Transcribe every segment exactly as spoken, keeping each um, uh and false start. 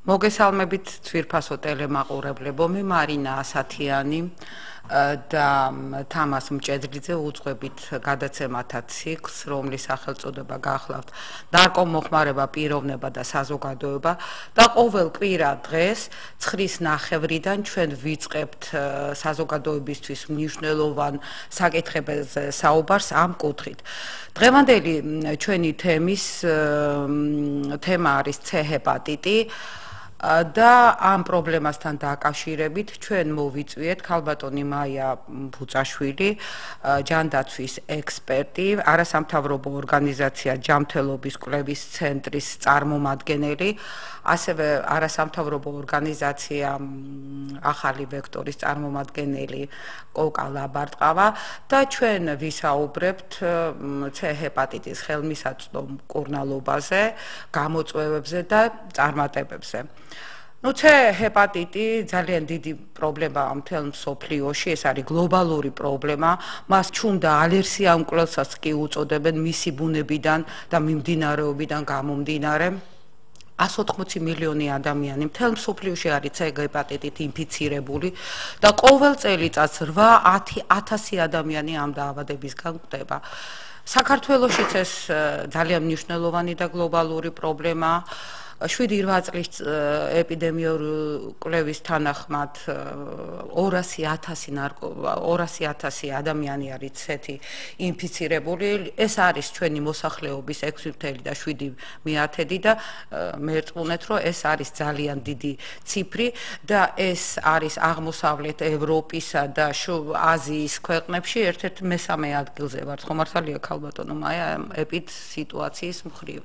მოგესალმებით ძვირფასო ტელემაყურებლებო, მე მარინა ასათიანი და თამას მჭედლიძე უძღვებით გადაცემათა ციკლს, რომლის სახელწოდება გახლავთ ნარკომოხმარება, პიროვნება და საზოგადოება და ყოველ კვირა დღეს ცხრის ნახევრიდან ჩვენ ვიწყებთ საზოგადოებისთვის მნიშვნელოვან საკითხებზე საუბარს ამ კუთხით. დღევანდელი ჩვენი თემის თემა არის C ჰეპატიტი. და ამ პრობლემასთან დაკავშირებით ჩვენ მოვიწვიეთ ქალბატონი მაია ბუწაშვილი, ჯანდაცვის ექსპერტი, არასამთავრობო ორგანიზაცია ჯანმრთელობის კვლევის ცენტრის წარმომადგენელი, ასევე არასამთავრობო ორგანიზაცია ახალი ვექტორის წარმომადგენელი კოკა ლაბარტყავა და ჩვენ ვისაუბრებთ C ჰეპატიტის ხელმისაწვდო მკურნალობაზე, გამოწვევებზე და წარმატებებზე. Ну, C ჰეპატიტი ძალიან დიდი პრობლემაა მთელ მსოფლიოში, ეს არის გლობალური პრობლემა, მას ჩუმდა ალერსია მკვლელსაც კი უწოდებენ მისი ბუნებიდან და მიმდინარეობიდან გამომდინარე. εκατს ოთხმოცი მილიონი ადამიანი მთელ მსოფლიოში არის C ჰეპატიტით ინფიცირებული და ყოველ წელიწადს რვა ათი ათასი ადამიანი ამ დაავადებისგან გვხვდება. საქართველოშიც ეს ძალიან მნიშვნელოვანი და გლობალური პრობლემაა. შვიდი რვა წლის ეპიდემიური კვლევის თანახმად ორასი ათასი ადამიანი არის C-ით ინფიცირებული. ეს არის ჩვენი მოსახლეობის ექვსი ათეული შვიდი მეათედი და მერწმუნეთ, რომ ეს არის ძალიან დიდი ციფრი და ეს არის აღმოსავლეთ ევროპისა და აზიის ქვეყნებში ერთ-ერთ მესამე ადგილზე ვართ. ხო მართალია ქალბატონო მაია ეპიდ სიტუაციის მხრივ.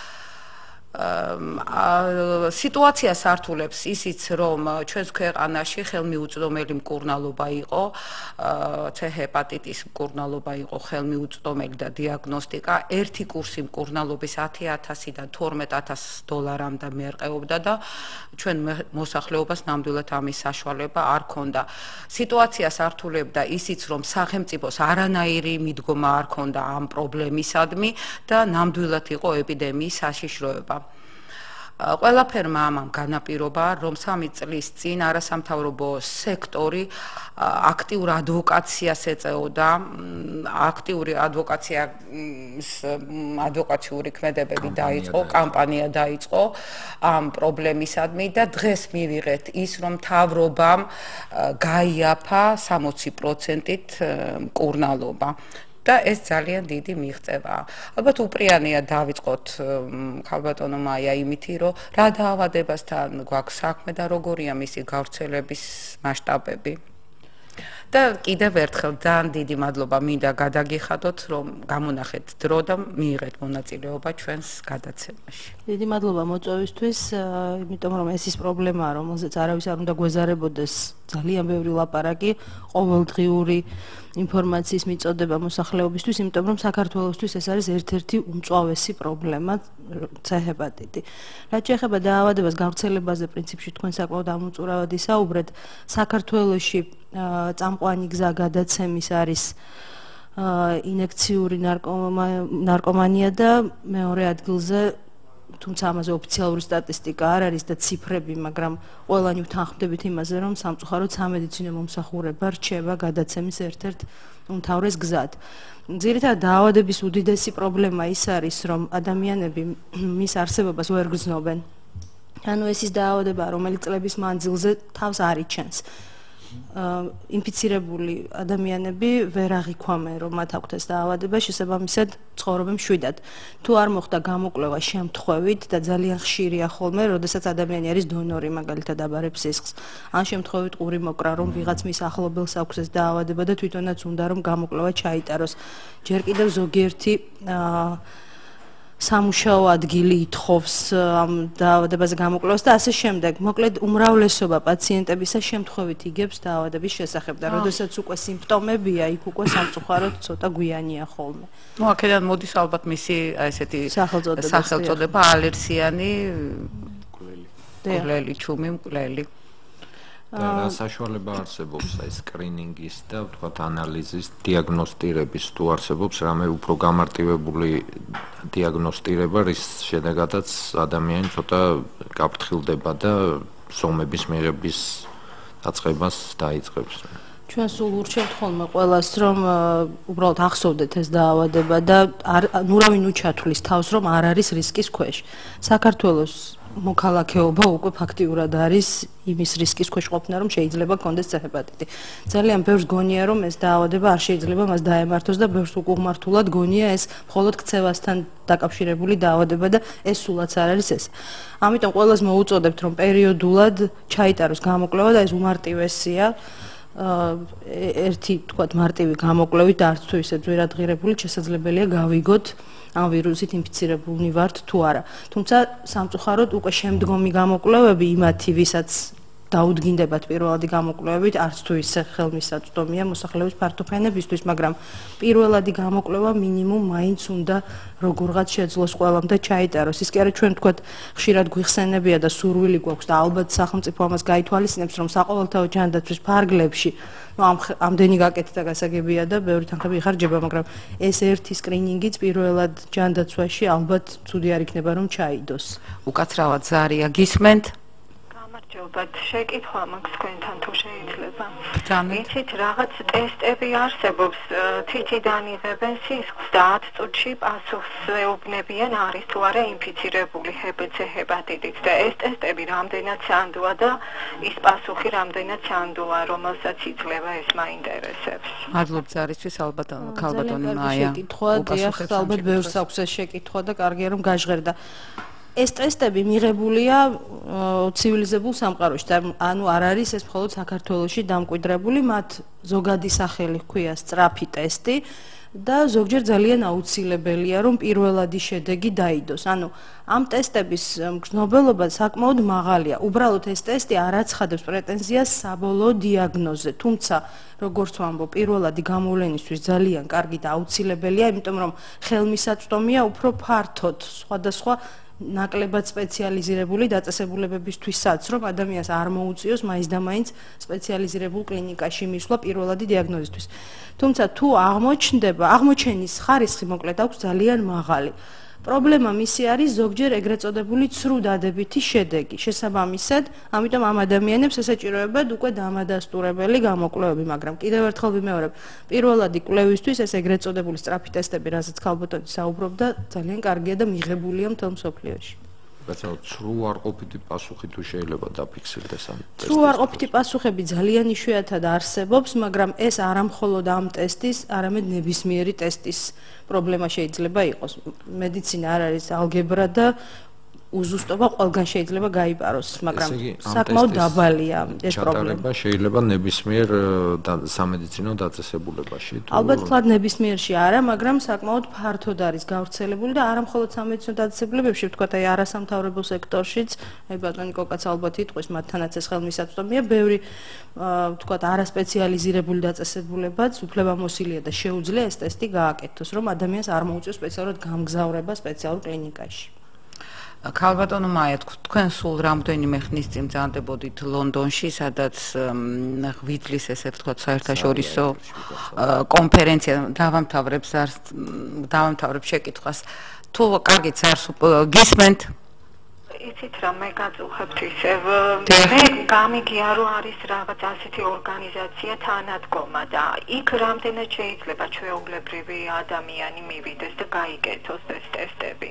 სიტუაცია სართულებს ისიც, რომ ჩვენს ქვეყანაში ხელმიუწვდომელი მკურნალობა იყო, C ჰეპატიტის მკურნალობა იყო ხელმიუწვდომელი და დიაგნოსტიკა, ერთი კურსი მკურნალობის ათი ათასიდან თორმეტ ათასს დოლარამდე მერყეობდა და ჩვენ მოსახლეობას ნამდვილად ამის საშუალება არ ქონდა. სიტუაცია სართულებდა ისიც, რომ სახელმწიფოს არანაირი მიდგომა არ ქონდა ამ პრობლემისადმი და ნამდვილად იყო ეპიდემიის საშიშროება. ყველაფერმა ამამ განაპირობა, რომ სამი წლის წინ არასამთავრობო სექტორი აქტიურ ადვოკაციას ეწეოდა, აქტიური ადვოკაცია ადვოკაციური ქმედებები დაიწყო, კამპანია დაიწყო ამ პრობლემისადმი და დღეს მივიღეთ ის, რომ მთავრობამ გაიაფა სამოცი პროცენტით მკურნალობა. და ეს ძალიან დიდი მიღწევაა. ალბათ უპრიანია დავიწყოთ ქალბატონო მაია იმითი, რომ რა დაავადებასთან გვაქვს საქმე და როგორია მისი გავრცელების მასშტაბები. და კიდევ ერთხელ ძალიან დიდი მადლობა მინდა გადაგიხადოთ, რომ გამონახეთ დრო და მიიღეთ მონაწილეობა ჩვენს გადაცემაში. დიდი მადლობა მოწვევისთვის, იმიტომ რომ ეს ის პრობლემაა, რომელზეც არავის არ უნდა გვეზარებოდეს ძალიან ბევრი ლაპარაკი, ყოველდღიური ინფორმაციის მიწოდება მოსახლეობისთვის, იმიტომ რომ საქართველოსთვის ეს არის ერთ-ერთი უმწვავესი პრობლემა C ჰეპატიტი. რაც შეეხება დაავადებას გავრცელებაზე, პრინციპში თქვენ საკმაოდ ამოწურავად ისაუბრეთ, საქართველოში წამყვანი გზა გადაცემის არის ინექციური ნარკომანია და მეორე ადგილზე, თუმცა ამაზე ოფიციალური სტატისტიკა არ არის და ციფრები, მაგრამ ყველანი ვთანხმდებით იმაზე, რომ სამწუხაროდ სამედიცინო მომსახურება რჩება გადაცემის ერთ-ერთ უმთავრეს გზად. ძირითადად დაავადების უდიდესი პრობლემა ის არის, რომ ადამიანები მის არსებობას ვერ გრძნობენ. ანუ ეს ის დაავადებაა, რომელიც წლების მანძილზე თავს არ იჩენს. ინფიცირებული ადამიანები ვერ აღიქვამენ, რომ მათ აქვთ ეს დაავადება, შესაბამისად ცხოვრობენ მშვიდად. თუ არ მოხდა გამოკვლევა შემთხვევით და ძალიან ხშირია ხოლმე, როდესაც ადამიანი არის დონორი, მაგალითად აბარებს სისხლს. ან შემთხვევით ყური მოკრა, რომ ვიღაც მის ახლობელს აქვს ეს დაავადება და თვითონაც უნდა რომ გამოკვლევა ჩაიტაროს. ჯერ კიდევ ზოგიერთი სამუშაო ადგილი ითხოვს ამ დაავადებაზე გამოკვლევას და ასე შემდეგ. მოკლედ უმრავლესობა პაციენტებისა შემთხვევით იგებს დაავადების შესახებ და როდესაც უკვე სიმპტომებია, იქ უკვე სამწუხაროდ ცოტა გვიანია ხოლმე. ნუ აქედან მოდის ალბათ მისი ესეთი სახელწოდება ალერსიანი მკვლელი, ჩუმი მკვლელი. და საშუალება არსებობს აი სკრინინგის და ვთქვათ ანალიზის დიაგნოსტირების თუ არსებობს რამე უფრო გამარტივებული დიაგნოსტირება რის შედეგადაც ადამიანი ცოტა გაფრთხილდება და ზომების მიღების დაწყებას დაიწყებს. ჩვენ სულ ურჩევთ ხოლმე ყველას რომ უბრალოდ ახსოვდეთ ეს დაავადება და ნურავინ უჩათვლის თავს რომ არ არის რისკის ქვეშ. საქართველოს მოქალაქეობა უკვე ფაქტიურად არის იმის რისკის ქვეშ ყოფნა რომ შეიძლება გქონდეს C ჰეპატიტი. ძალიან ბევრს გონია რომ ეს დაავადება არ შეიძლება მას დაემართოს და ბევრს უკუღმართულად გონია ეს მხოლოდ ქცევასთან დაკავშირებული დაავადება და ეს სულაც არ არის ეს. ამიტომ ყველას მოუწოდებთ რომ პერიოდულად ჩაიტაროს გამოკვლევა და ეს უმარტივესია. ერთი თქვათ მარტივი გამოკვლევით არც თუ ისე ძვირადღირებული შესაძლებელია გავიგოთ ამ ვირუსით ინფიცირებულნი ვართ თუ არა. თუმცა სამწუხაროდ უკვე შემდგომი გამოკვლევები იმათი, ვისაც დაუდგინდებათ პირველადი გამოკვლევებით, არც თუ ისე ხელმისაწვდომია მოსახლეობის ფართოფენებისთვის, მაგრამ პირველადი გამოკვლევა მინიმუმ მაინც უნდა როგორღაც შეძლოს ყველამ და ჩაიტაროს. ის კი არა ჩვენ თქვათ ხშირად გვიხსენებია და სურვილი გვაქვს და ალბათ სახელმწიფო ამას გაითვალისწინებს, რომ საყოველთაო ჯანდაცვის ფარგლებში ამ ამდენი გაკეთდა გასაგებია და ბევრი თანხები იხარჯება, მაგრამ ეს ერთი სკრინინგიც პირველად ჯანდაცვაში ალბათ ცუდი არ იქნება რომ ჩაიდოს. უკაცრავად ზარია გისმენთ? გამარჯობათ, შეკითხვა მაქვს თქვენთან თუ შეიძლება. ბრძანეთ. იცით, რაღაც ტესტები არსებობს, თითიდან იღებენ სისხლს და ათ წუთში პასუხს ეუბნებიან არის თუ არა ინფიცირებული C ჰეპატიტით და ეს ტესტები რამდენად სანდოა და ის პასუხი რამდენად სანდოა, რომელსაც იძლევა ეს მაინტერესებს. მადლობ ზარისთვის ალბათ ქალბატონი მაია. შეკითხვა, დიახ, ალბათ ბევრს აქვს ეს შეკითხვა და კარგია რომ გაჟღერდა. ეს ტესტები მიღებულია ცივილიზებულ სამყაროში და ანუ არ არის ეს მხოლოდ საქართველოში დამკვიდრებული, მათ ზოგადი სახელი ჰქვია სწრაფი ტესტი და ზოგჯერ ძალიან აუცილებელია რომ პირველადი შედეგი დაიდოს. ანუ ამ ტესტების მგრძნობელობა საკმაოდ მაღალია. უბრალოდ ეს ტესტი არ აცხადებს პრეტენზიას საბოლოო დიაგნოზზე, თუმცა როგორც ვამბობ, პირველადი გამოვლენისთვის ძალიან კარგი და აუცილებელია, იმიტომ რომ ხელმისაწვდომია უფრო ფართოდ სხვადასხვა ნაკლებად სპეციალიზირებული დაწესებულებებისთვისაც, რომ ადამიანს არ მოუწიოს მაინც და მაინც სპეციალიზირებულ კლინიკაში მისვლა პირველადი დიაგნოზისთვის. თუმცა თუ აღმოჩნდება, აღმოჩენის ხარისხი მოკლედ აქვს ძალიან მაღალი. პრობლემა მისი არის ზოგჯერ ეგრეთ წოდებული ცრუ დადებითი შედეგი. შესაბამისად, ამიტომ ამ ადამიანებს ესაჭიროებათ უკვე დამადასტურებელი გამოკვლევები, მაგრამ კიდევ ერთხელ ვიმეორებ, პირველადი კვლევისთვის ეს ეგრეთ წოდებული სწრაფი ტესტები, რასაც ქალბატონი საუბრობდა, ძალიან კარგია და მიღებულია მთელ მსოფლიოში. ბაცალ ცრუ არყოფითი პასუხი თუ შეიძლება დაფიქსირდეს ამ ტესტის. ცრუ არყოფითი პასუხები ძალიან იშვიათად არსებობს, მაგრამ ეს არა მხოლოდ ამ ტესტის, არამედ ნებისმიერი ტესტის პრობლემა შეიძლება იყოს. მედიცინა არ არის ალგებრა და უზუსტობა ყველგან შეიძლება გაიპაროს, მაგრამ საკმაოდ დაბალია ეს პრობლემა. ჩატარება შეიძლება ნებისმიერ სამედიცინო დაწესებულებაში. ალბათ თქვა ნებისმიერში არა, მაგრამ საკმაოდ ფართოდ არის გავრცელებული და არა მხოლოდ სამედიცინო დაწესებულებებში, ვთქვათ აი არასამთავრობო სექტორშიც, აი ბატონი კოკაც ალბათ იტყვის, მათთანაც ეს ხელმისაწვდომია, ბევრი ვთქვათ არასპეციალიზირებული დაწესებულებაც უფლებამოსილია და შეუძლია ეს ტესტი გააკეთოს, რომ ადამიანს არ მოუწიოს სპეციალურად გამგზავრება სპეციალურ კლინიკაში. ქალბატონო მაია, თქვენ სულ რამდენიმე ხნის წინ ბრძანდებოდით ლონდონში, სადაც ღვიძლის ესე ვთქვათ საერთაშორისო კონფერენცია დავამთავრებ დავამთავრებ შეკითხვას. თუ კარგით ზარს გისმენთ? იცით რა მე გაწუხებთ ისევ მე გამიგია რომ არის რაღაც ასეთი ორგანიზაცია თანადგომა და იქ რამდენად შეიძლება ჩვეულებრივი ადამიანი მივიდეს და გაიკეთოს ეს ტესტები.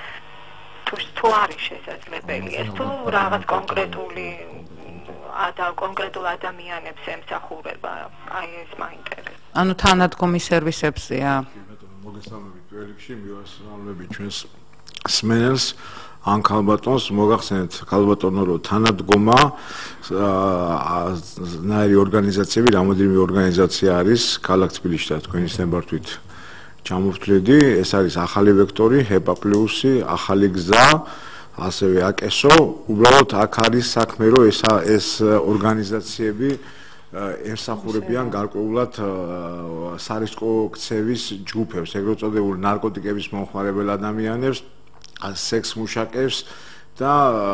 თუ არის შესაძლებელი ეს თუ რაღაც კონკრეტული ადა კონკრეტულ ადამიანებს ემსახურება, აი ეს მაინტერესებს. ანუ თანადგომის სერვისებზეა. მოგესალმებით ველიქში, მივასალმებით ჩვენს სმენელს, ან ქალბატონს, მოგახსენეთ ქალბატონო რომ თანადგომა ნაირი ორგანიზაციები, რამოდენიმე ორგანიზაცია არის ქალაქ თბილისში და თქვენი ნებართვით ჩამოვთვლედი, ეს არის ახალი ვექტორი, ჰეპა პლუსი, ახალი გზა, ასევე აკესო, უბრალოდ აქ არის საქმე, რომ ეს ეს ორგანიზაციები ემსახურებიან გარკვეულად სარისკო ქცევის ჯგუფებს, ეგრეთ წოდებული ნარკოტიკების მომხმარებელ ადამიანებს, სექს მუშაკებს და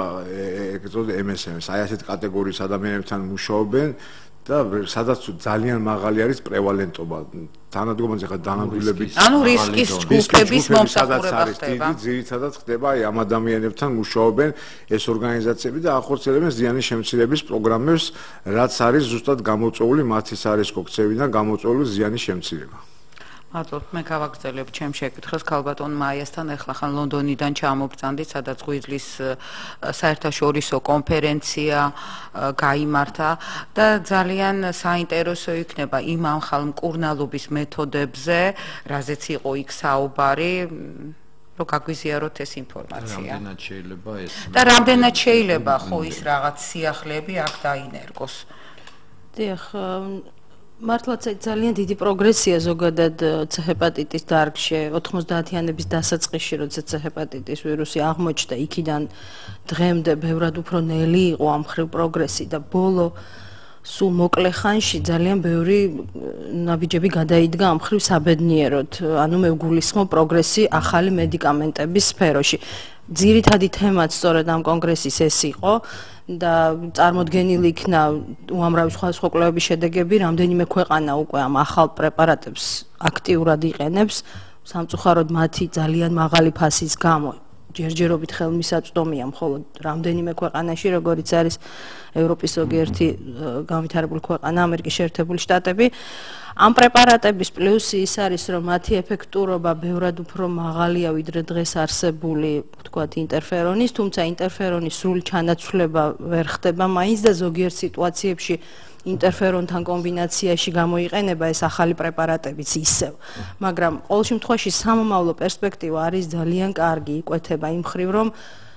ეგრეთ ემ ეს ემ-ს, აი ასეთ კატეგორიის ადამიანებთან მუშაობენ და სადაც ძალიან მაღალი არის პრევალენტობა. თანადგომაზე ხა დანამდვილების ანუ რისკის ჯგუფების მომსახურება ხდება. ძირითადად ხდება აი ამ ადამიანებთან მუშაობენ ეს ორგანიზაციები და ახორციელებენ ზიანის შემცირების პროგრამებს, რაც არის ზუსტად გამოწვეული მათი სარისკო ქცევიდან გამოწვეული ზიანის შემცირება. მადლობთ, მე გავაგრძელებ ჩემ შეკითხვას ქალბატონ მაიასთან. ახლა ხან ლონდონიდან ჩამობრძანდით, სადაც ღვიძლის საერთაშორისო კონფერენცია გაიმართა და ძალიან საინტერესო იქნება იმ ამხალ მკურნალობის მეთოდებზე, რაზეც იყო იქ საუბარი, რომ გაგვიზიაროთ ეს ინფორმაცია. რამდენად შეიძლება ეს და რამდენად შეიძლება ხო ის რაღაც სიახლეები აქ დაინერგოს. დიახ, მართლაც ძალიან დიდი პროგრესია ზოგადად C-ჰეპატიტის დარგში ოთხმოცდაათიანების დასაწყისში, როდესაც C-ჰეპატიტის ვირუსი აღმოჩნდა, იქიდან დღემდე ბევრად უფრო ნელი იყო ამ მხრივ პროგრესი და ბოლო სულ მოკლე ხანში ძალიან ბევრი ნაბიჯები გადაიდგა ამ მხრივ საბედნიეროდ. ანუ მე ვგულისხმობ პროგრესი ახალი მედიკამენტების სფეროში. ძირითადი თემაც სწორედ ამ კონგრესის ეს იყო და წარმოდგენილი იქნა უამრავი სხვა კვლევების შედეგები, რამდენიმე ქვეყანა უკვე ამ ახალ პრეპარატებს აქტიურად იყენებს, სამწუხაროდ მათი ძალიან მაღალი ფასის გამო ჯერჯერობით ხელმისაწვდომია მხოლოდ რამდენიმე ქვეყანაში, როგორიც არის ევროპის ზოგიერთი განვითარებული ქვეყანა, ამერიკის შეერთებული შტატები. ამ პრეპარატების პლუსი ის არის, რომ მათი ეფექტურობა ბევრად უფრო მაღალია, ვიდრე დღეს არსებული, ვთქვათ, ინტერფერონის, თუმცა ინტერფერონის სრული ჩანაცვლება ვერ ხდება მაინც და ზოგიერთ სიტუაციებში ინტერფერონთან კომბინაციაში გამოიყენება ეს ახალი პრეპარატებიც ისევ. მაგრამ ყოველ შემთხვევაში სამომავლო პერსპექტივა არის ძალიან კარგი, იკვეთება იმ მხრივ, რომ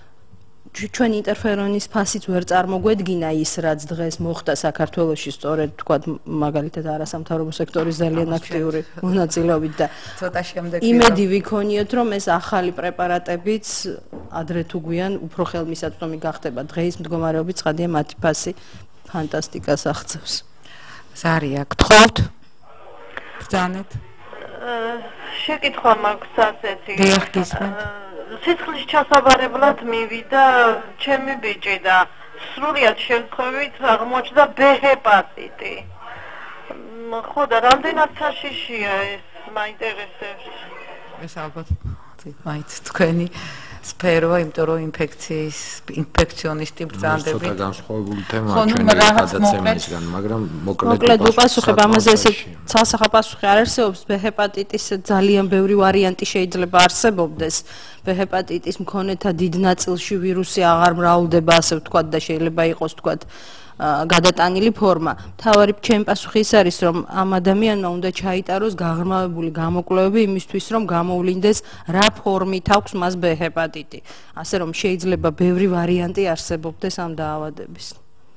ჩვენ ინტერფერონის ფასიც ვერ წარმოგვედგინა ის, რაც დღეს მოხდა საქართველოში, სწორედ თქვათ, მაგალითად არასამთავრობო სექტორის ძალიან აქტიური მონაწილეობით და ცოტა შემდეგ იმედი ვიქონიოთ, რომ ეს ახალი პრეპარატებიც ადრე თუ გვიან უფრო ხელმისაწვდომი გახდება. დღეის მდგომარეობით ცხადია მათი ფასი ფანტასტიკას აღწევს. ზარია, გთხოვთ? ბრძანეთ. შეკითხვა მაქვს ასეთი. დიახ, გისმენთ. სიცხლის ჩასაბარებლად მივიდა ჩემი ბიჭი და სრულიად შემთხვევით აღმოჩნდა B-ჰეპატიტი. ხო და რამდენად საშიშია ეს, მაინტერესებს. ეს ალბათ მაინც თქვენი სფეროა, იმიტომ რომ ინფექციის ინფექციონისტი ბრძანდები. ცოტა განსხვავებული თემაა ჩვენი გადაცემისგან, მაგრამ მოკლედ ვიპასუხებ ამაზე, ესე ცალსახა პასუხი არ არსებობს. B-ჰეპატიტის ძალიან ბევრი ვარიანტი შეიძლება არსებობდეს. B-ჰეპატიტის მქონეთა დიდ ნაწილში ვირუსი აღარ მრავლდება, ასე ვთქვათ, და შეიძლება იყოს, ვთქვათ, გადატანილი ფორმა. მთავარი ჩემი პასუხი ის არის, რომ ამ ადამიანმა უნდა ჩაიტაროს გაღრმავებული გამოკვლევები იმისთვის, რომ გამოვლინდეს რა ფორმით აქვს მას B-ჰეპატიტი. ასე რომ შეიძლება ბევრი ვარიანტი არსებობდეს ამ დაავადების.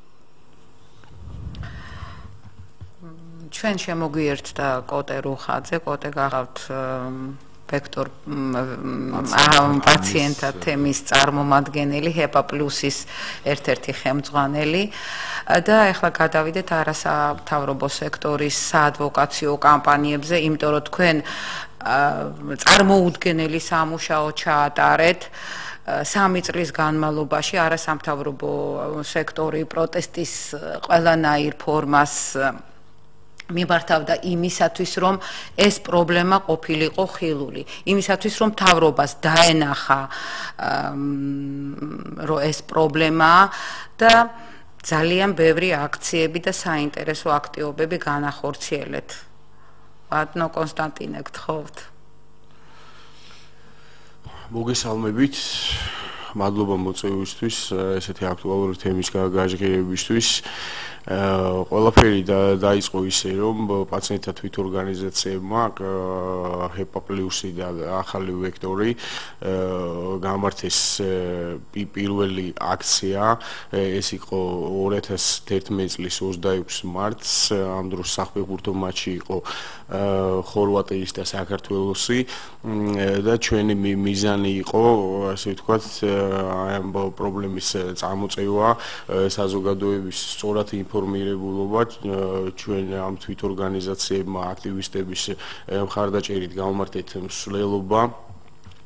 ჩვენ შემოგვიერთდა კოტე რუხაძე, კოტე გახავთ ვექტორ პაციენტთა თემის წარმომადგენელი, ჰეპა პლუსის ერთ-ერთი ხელმძღვანელი და ახლა გადავიდეთ არასამთავრობო სექტორის საადვოკაციო კამპანიებზე, იმიტომ რომ თქვენ წარმოუდგენელი სამუშაო ჩაატარეთ. სამი წლის განმავლობაში არასამთავრობო სექტორი პროტესტის ყველანაირ ფორმას მიმართავდა იმისათვის, რომ ეს პრობლემა ყოფილიყო ხილული. იმისათვის, რომ მთავრობას დაენახა, რომ ეს პრობლემაა და ძალიან ბევრი აქციები და საინტერესო აქტივობები განახორციელეთ. ბატონო კონსტანტინე, გთხოვთ. მოგესალმებით. მადლობა მოწვევისთვის, ესეთი აქტუალური თემის გაჟღერებისთვის. ყველაფერი დაიწყო ისე, რომ პაციენტთა თვითორგანიზაციებმა ჰეპა პლუსი და ახალი ვექტორი გამართეს პირველი აქცია. ეს იყო ორი ათას ერთმეტი წლის ოცდაექვსი მარტს, ამ დროს საფეხბურთო მატჩი იყო ხორვატიის და საქართველოსი და ჩვენი მიზანი იყო, ასე ვთქვათ, ამ პრობლემის წამოწევა, საზოგადოების სწორად ინფორმირებულობა, ჩვენ ამ თვითორგანიზაციებმა, აქტივისტების მხარდაჭერით გავმართეთ მსვლელობა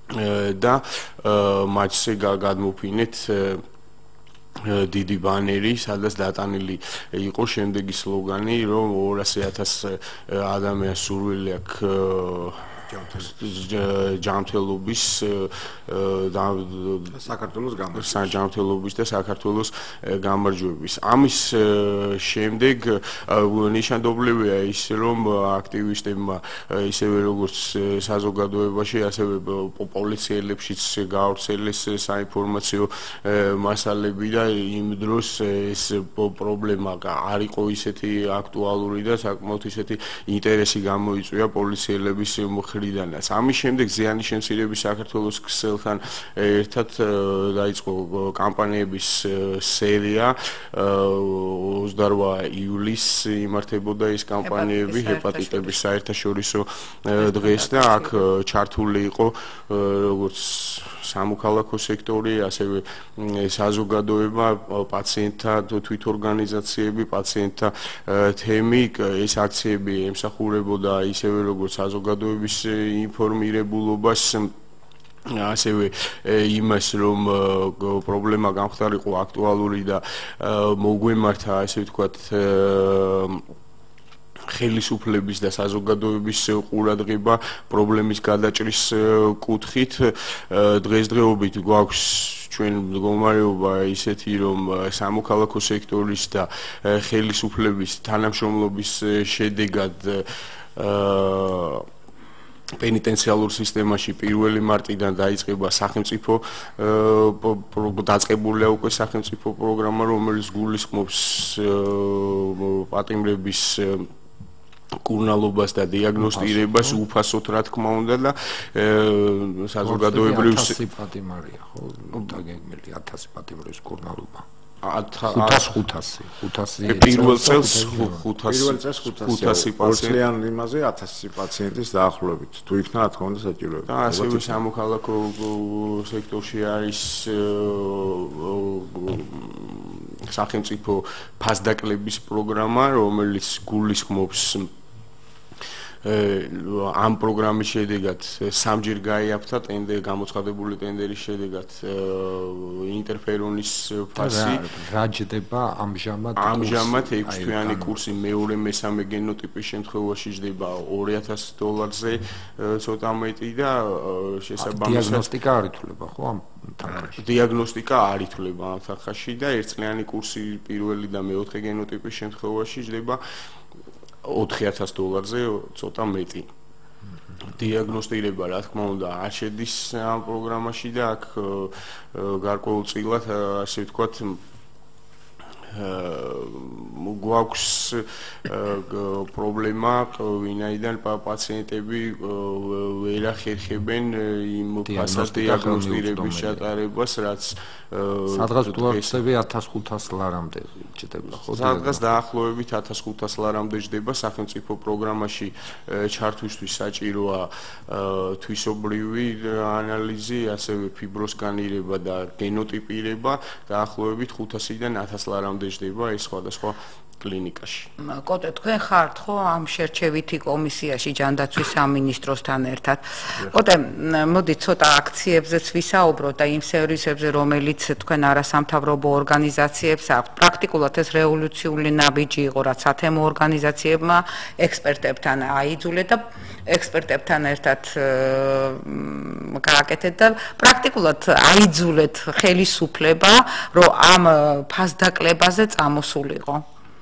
და მატჩზე გადმოფინეთ დიდი ბანერი, სადაც დატანილი იყო შემდეგი სლოგანი, რომ ორასი ათასი ადამიანს სურვილი აქვს ჯანმრთელობის და საქართველოს გამარჯვების ჯანმრთელობის და საქართველოს გამარჯვების. ამის შემდეგ ნიშანდობლივია ის, რომ აქტივისტებმა ისევე როგორც საზოგადოებაში, ასევე პოლიციელებშიც გაავრცელეს საინფორმაციო მასალები და იმ დროს ეს პრობლემა არ იყო ისეთი აქტუალური და საკმაოდ ისეთი ინტერესი გამოიწვია პოლიციელების მხრიდანაც. ამის შემდეგ ზიანის შემცირების საქართველოს ქსელთან ერთად დაიწყო კამპანიების სერია. ოცდაოთხ ივლისს იმართებოდა ეს კამპანიები ჰეპატიტების საერთაშორისო დღეს და აქ ჩართული იყო როგორც სამოქალაქო სექტორი, ასევე საზოგადოება, პაციენტთა თვითორგანიზაციები, პაციენტთა თემი. ეს აქციები ემსახურებოდა ისევე როგორც საზოგადოების ინფორმირებულობას, ასევე იმას, რომ პრობლემა გამხდარიყო აქტუალური და მოგვემართა, ასე ვთქვათ, ხელისუფლების და საზოგადოების ყურადღება პრობლემის გადაჭრის კუთხით. დღესდღეობით გვაქვს ჩვენ მდგომარეობა ისეთი, რომ სამოქალაქო სექტორის და ხელისუფლების თანამშრომლობის შედეგად პენიტენციალურ სისტემაში პირველი მარტიდან დაიწყება სახელმწიფო დაწყებულია უკვე სახელმწიფო პროგრამა, რომელიც გულისხმობს პატიმრების კურნალობას და დიაგნოსტირებას უფასოდ, რა თქმა უნდა, და საზოგადოებრივ ათასი პატიმარია, ხო? დაგეგმილი ათასი პატიმრის კურნალობა. ხუთასი ხუთასი პირველ წელს პირველ წელს ხუთასი პაციენტიან იმაზე ათასი პაციენტის დაახლოებით. თუ იქნა, რა თქმა უნდა, საჭიროება. და ასევე სამოქალაქო სექტორში არის სახელმწიფო ფასდაკლების პროგრამა, რომელიც გულისხმობს ამ პროგრამის შედეგად სამჯერ გაიაფთა ტენდერი, გამოცხადებული ტენდერის შედეგად ინტერფერონის ფასი. რა ჯდება ამჟამად? ამჟამად ექვსი თვიანი კურსი მეორე მესამე გენოტიპის შემთხვევაში ჯდება ორი ათასი დოლარზე, ცოტა მეტი და შესაბამისად დიაგნოსტიკა არ ითვლება, ხო, ამ თანხაში? დიაგნოსტიკა არ ითვლება ამ თანხაში და ერთწლიანი კურსი პირველი და მეოთხე გენოტიპის შემთხვევაში ჯდება ოთხი ათასი დოლარზე, ცოტა მეტი. დიაგნოსტირება, რა თქმა უნდა, არ შედის ამ პროგრამაში და აქ გარკვეულწილად, ასე ვთქვათ, გვაქვს პრობლემა, ვინაიდან პაციენტები ვერ ახერხებენ იმ ფასად დიაგნოსტირების ჩატარებას, რაც სადღაც ვთქვათ ათას ხუთას ლარამდე ჯდება, ხო? სადღაც დაახლოებით ათას ხუთას ლარამდე ჯდება. სახელმწიფო პროგრამაში ჩართვისთვის საჭიროა თვისობრივი ანალიზი, ასევე ფიბროსკანირება და გენოტიპირება. დაახლოებით ხუთასიდან ათას ლარამდე ჯდება ეს სხვადასხვა კლინიკაში. კოტე, თქვენ ხართ ხო ამ შერჩევითი კომისიაში ჯანდაცვის სამინისტროსთან ერთად? კოტე, მოდით ცოტა აქციებზეც ვისაუბროთ და იმ სერვისებზე, რომელიც თქვენ არასამთავრობო ორგანიზაციებს აქვთ. პრაქტიკულად ეს რევოლუციური ნაბიჯი იყო, რაც სათემო ორგანიზაციებმა ექსპერტებთან აიძულეთ და ექსპერტებთან ერთად გააკეთეთ და პრაქტიკულად აიძულეთ ხელისუფლება, რომ ამ ფასდაკლებაზე წამოსულიყო.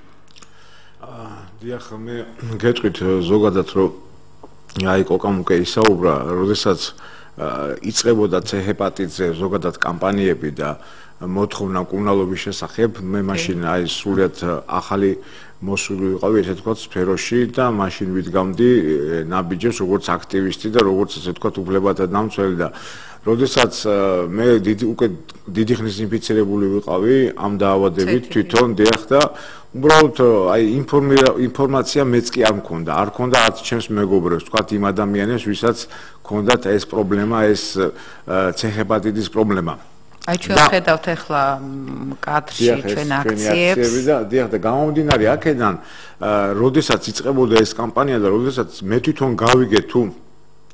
დიახ, მე გეტყვით ზოგადად, რომ აი კოკამ უკვე ისაუბრა, როდესაც იწყებოდა C ჰეპატიტზე ზოგადად კამპანიები და მოთხოვნა კურნალობის შესახებ, მე მაშინ აი სრულიად ახალი მოსული ვიყავი, ესე ვთქვათ, სფეროში და მაშინ ვიდგამდი ნაბიჯებს როგორც აქტივისტი და როგორც ესე ვთქვათ, უფლებათა დამცველი და როდესაც მე დიდი უკვე დიდი ხნის ინფიცირებული ვიყავი ამ დაავადებით თვითონ დიახ და უბრალოდ აი ინფორმაცია მეც კი არ მქონდა, არ მქონდა არც ჩემს მეგობრებს, ვთქვათ, იმ ადამიანებს, ვისაც ჰქონდათ ეს პრობლემა, ეს C ჰეპატიტის პრობლემა. აი ჩვენ ხედავთ ახლა კადრში ჩვენ აქციებს და დიახ და გამომდინარე აქედან, როდესაც იწყებოდა ეს კამპანია და როდესაც მე თვითონ გავიგე თუ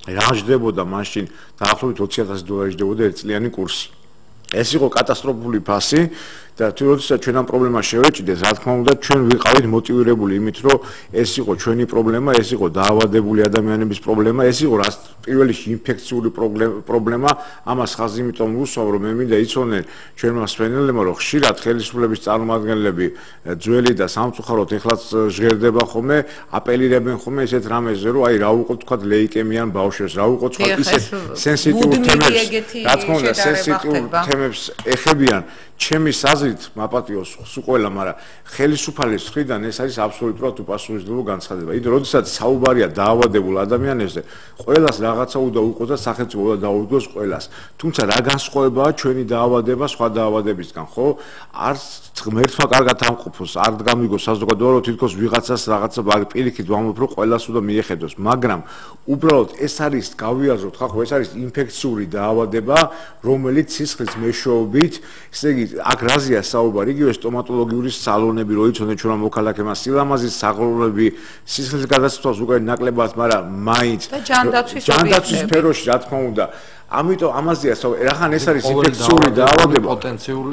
რა ჯდებოდა მაშინ დაახლოებით ოცი ათასი დოლარი ჯდებოდა ერთწლიანი კურსი. ეს იყო კატასტროფული ფასი და თუ როდესაც ჩვენ ამ პრობლემას შევეჭიდეთ, რა თქმა უნდა, ჩვენ ვიყავით მოტივირებული იმით, რომ ეს იყო ჩვენი პრობლემა, ეს იყო დაავადებული ადამიანების პრობლემა, ეს იყო რაც პირველ რიგში ინფექციური პრობლემა, ამას ხაზი იმიტომ ვუსვამ, რომ მე მინდა იცოდნენ ჩვენმა მსმენელებმა, რომ ხშირად ხელისუფლების წარმომადგენლები ძველი და სამწუხაროდ ეხლაც ჟღერდება ხოლმე, აპელირებენ ხოლმე ესეთ რამეზე, რომ აი რა უყოთ თქვა ლეიკემიან ბავშვებს, რა უყოთ თქვა ისეთ სენსიტიურ თემებს, რა თქმა უნდა, სენსიტიურ თემებს ეხებიან. ჩემი საზრით მაპატიოს სულ ყველა, მაგრამ ხელისუფლების მხრიდან ეს არის აბსოლუტურად უპასუხისმგებლო განცხადება. იმიტომ როდესაც საუბარია დაავადებულ ადამიანებზე, ყველას რაღაცა უნდა უყოს და სახელმწიფო უნდა დაუდგოს ყველას. თუმცა რა განსხვავებაა ჩვენი დაავადება სხვა დაავადებისგან, ხო? არც ღმერთმა კარგად ამყოფოს, არ გამიგოს საზოგადოება, რომ თითქოს ვიღაცას რაღაცა პირიქით ვამბობ, რომ ყველას უნდა მიეხედოს, მაგრამ უბრალოდ ეს არის გავიაზროთ, ხახო, ეს არის ინფექციური დაავადება, რომელიც სისხლის მეშვეობით, ესე იგი აქ რაზეა საუბარი, იგივე სტომატოლოგიური სალონები, რო იცოდნენ ჩვენმა მოქალაქეებმა, სილამაზის სალონები, სისხლის გადაცვლას უკვე ნაკლებად, მაგრამ მაინც ჯანდაცვის სფეროში, რა თქმა უნდა. ამიტომ ამაზეა საუბარი, რახან ეს არის ინფექციური დაავადება, პოტენციური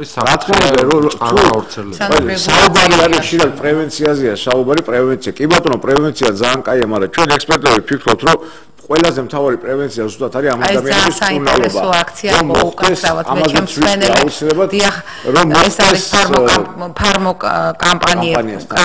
საფრთხე. საუბარი არის ხშირად პრევენციაზეა, საუბარი პრევენცია. კი ბატონო, პრევენცია ძალიან კაია, მაგრამ ჩვენ ექსპერტები ვფიქრობთ, რომ ყველაზე მთავარი პრევენცია ზუსტად არის ამ ადამიანების კურნალობა. ეს აქცია მოუკაცრავად მე ჩემს მენელებს. დიახ, ეს არის ფარმო კამპანიასთან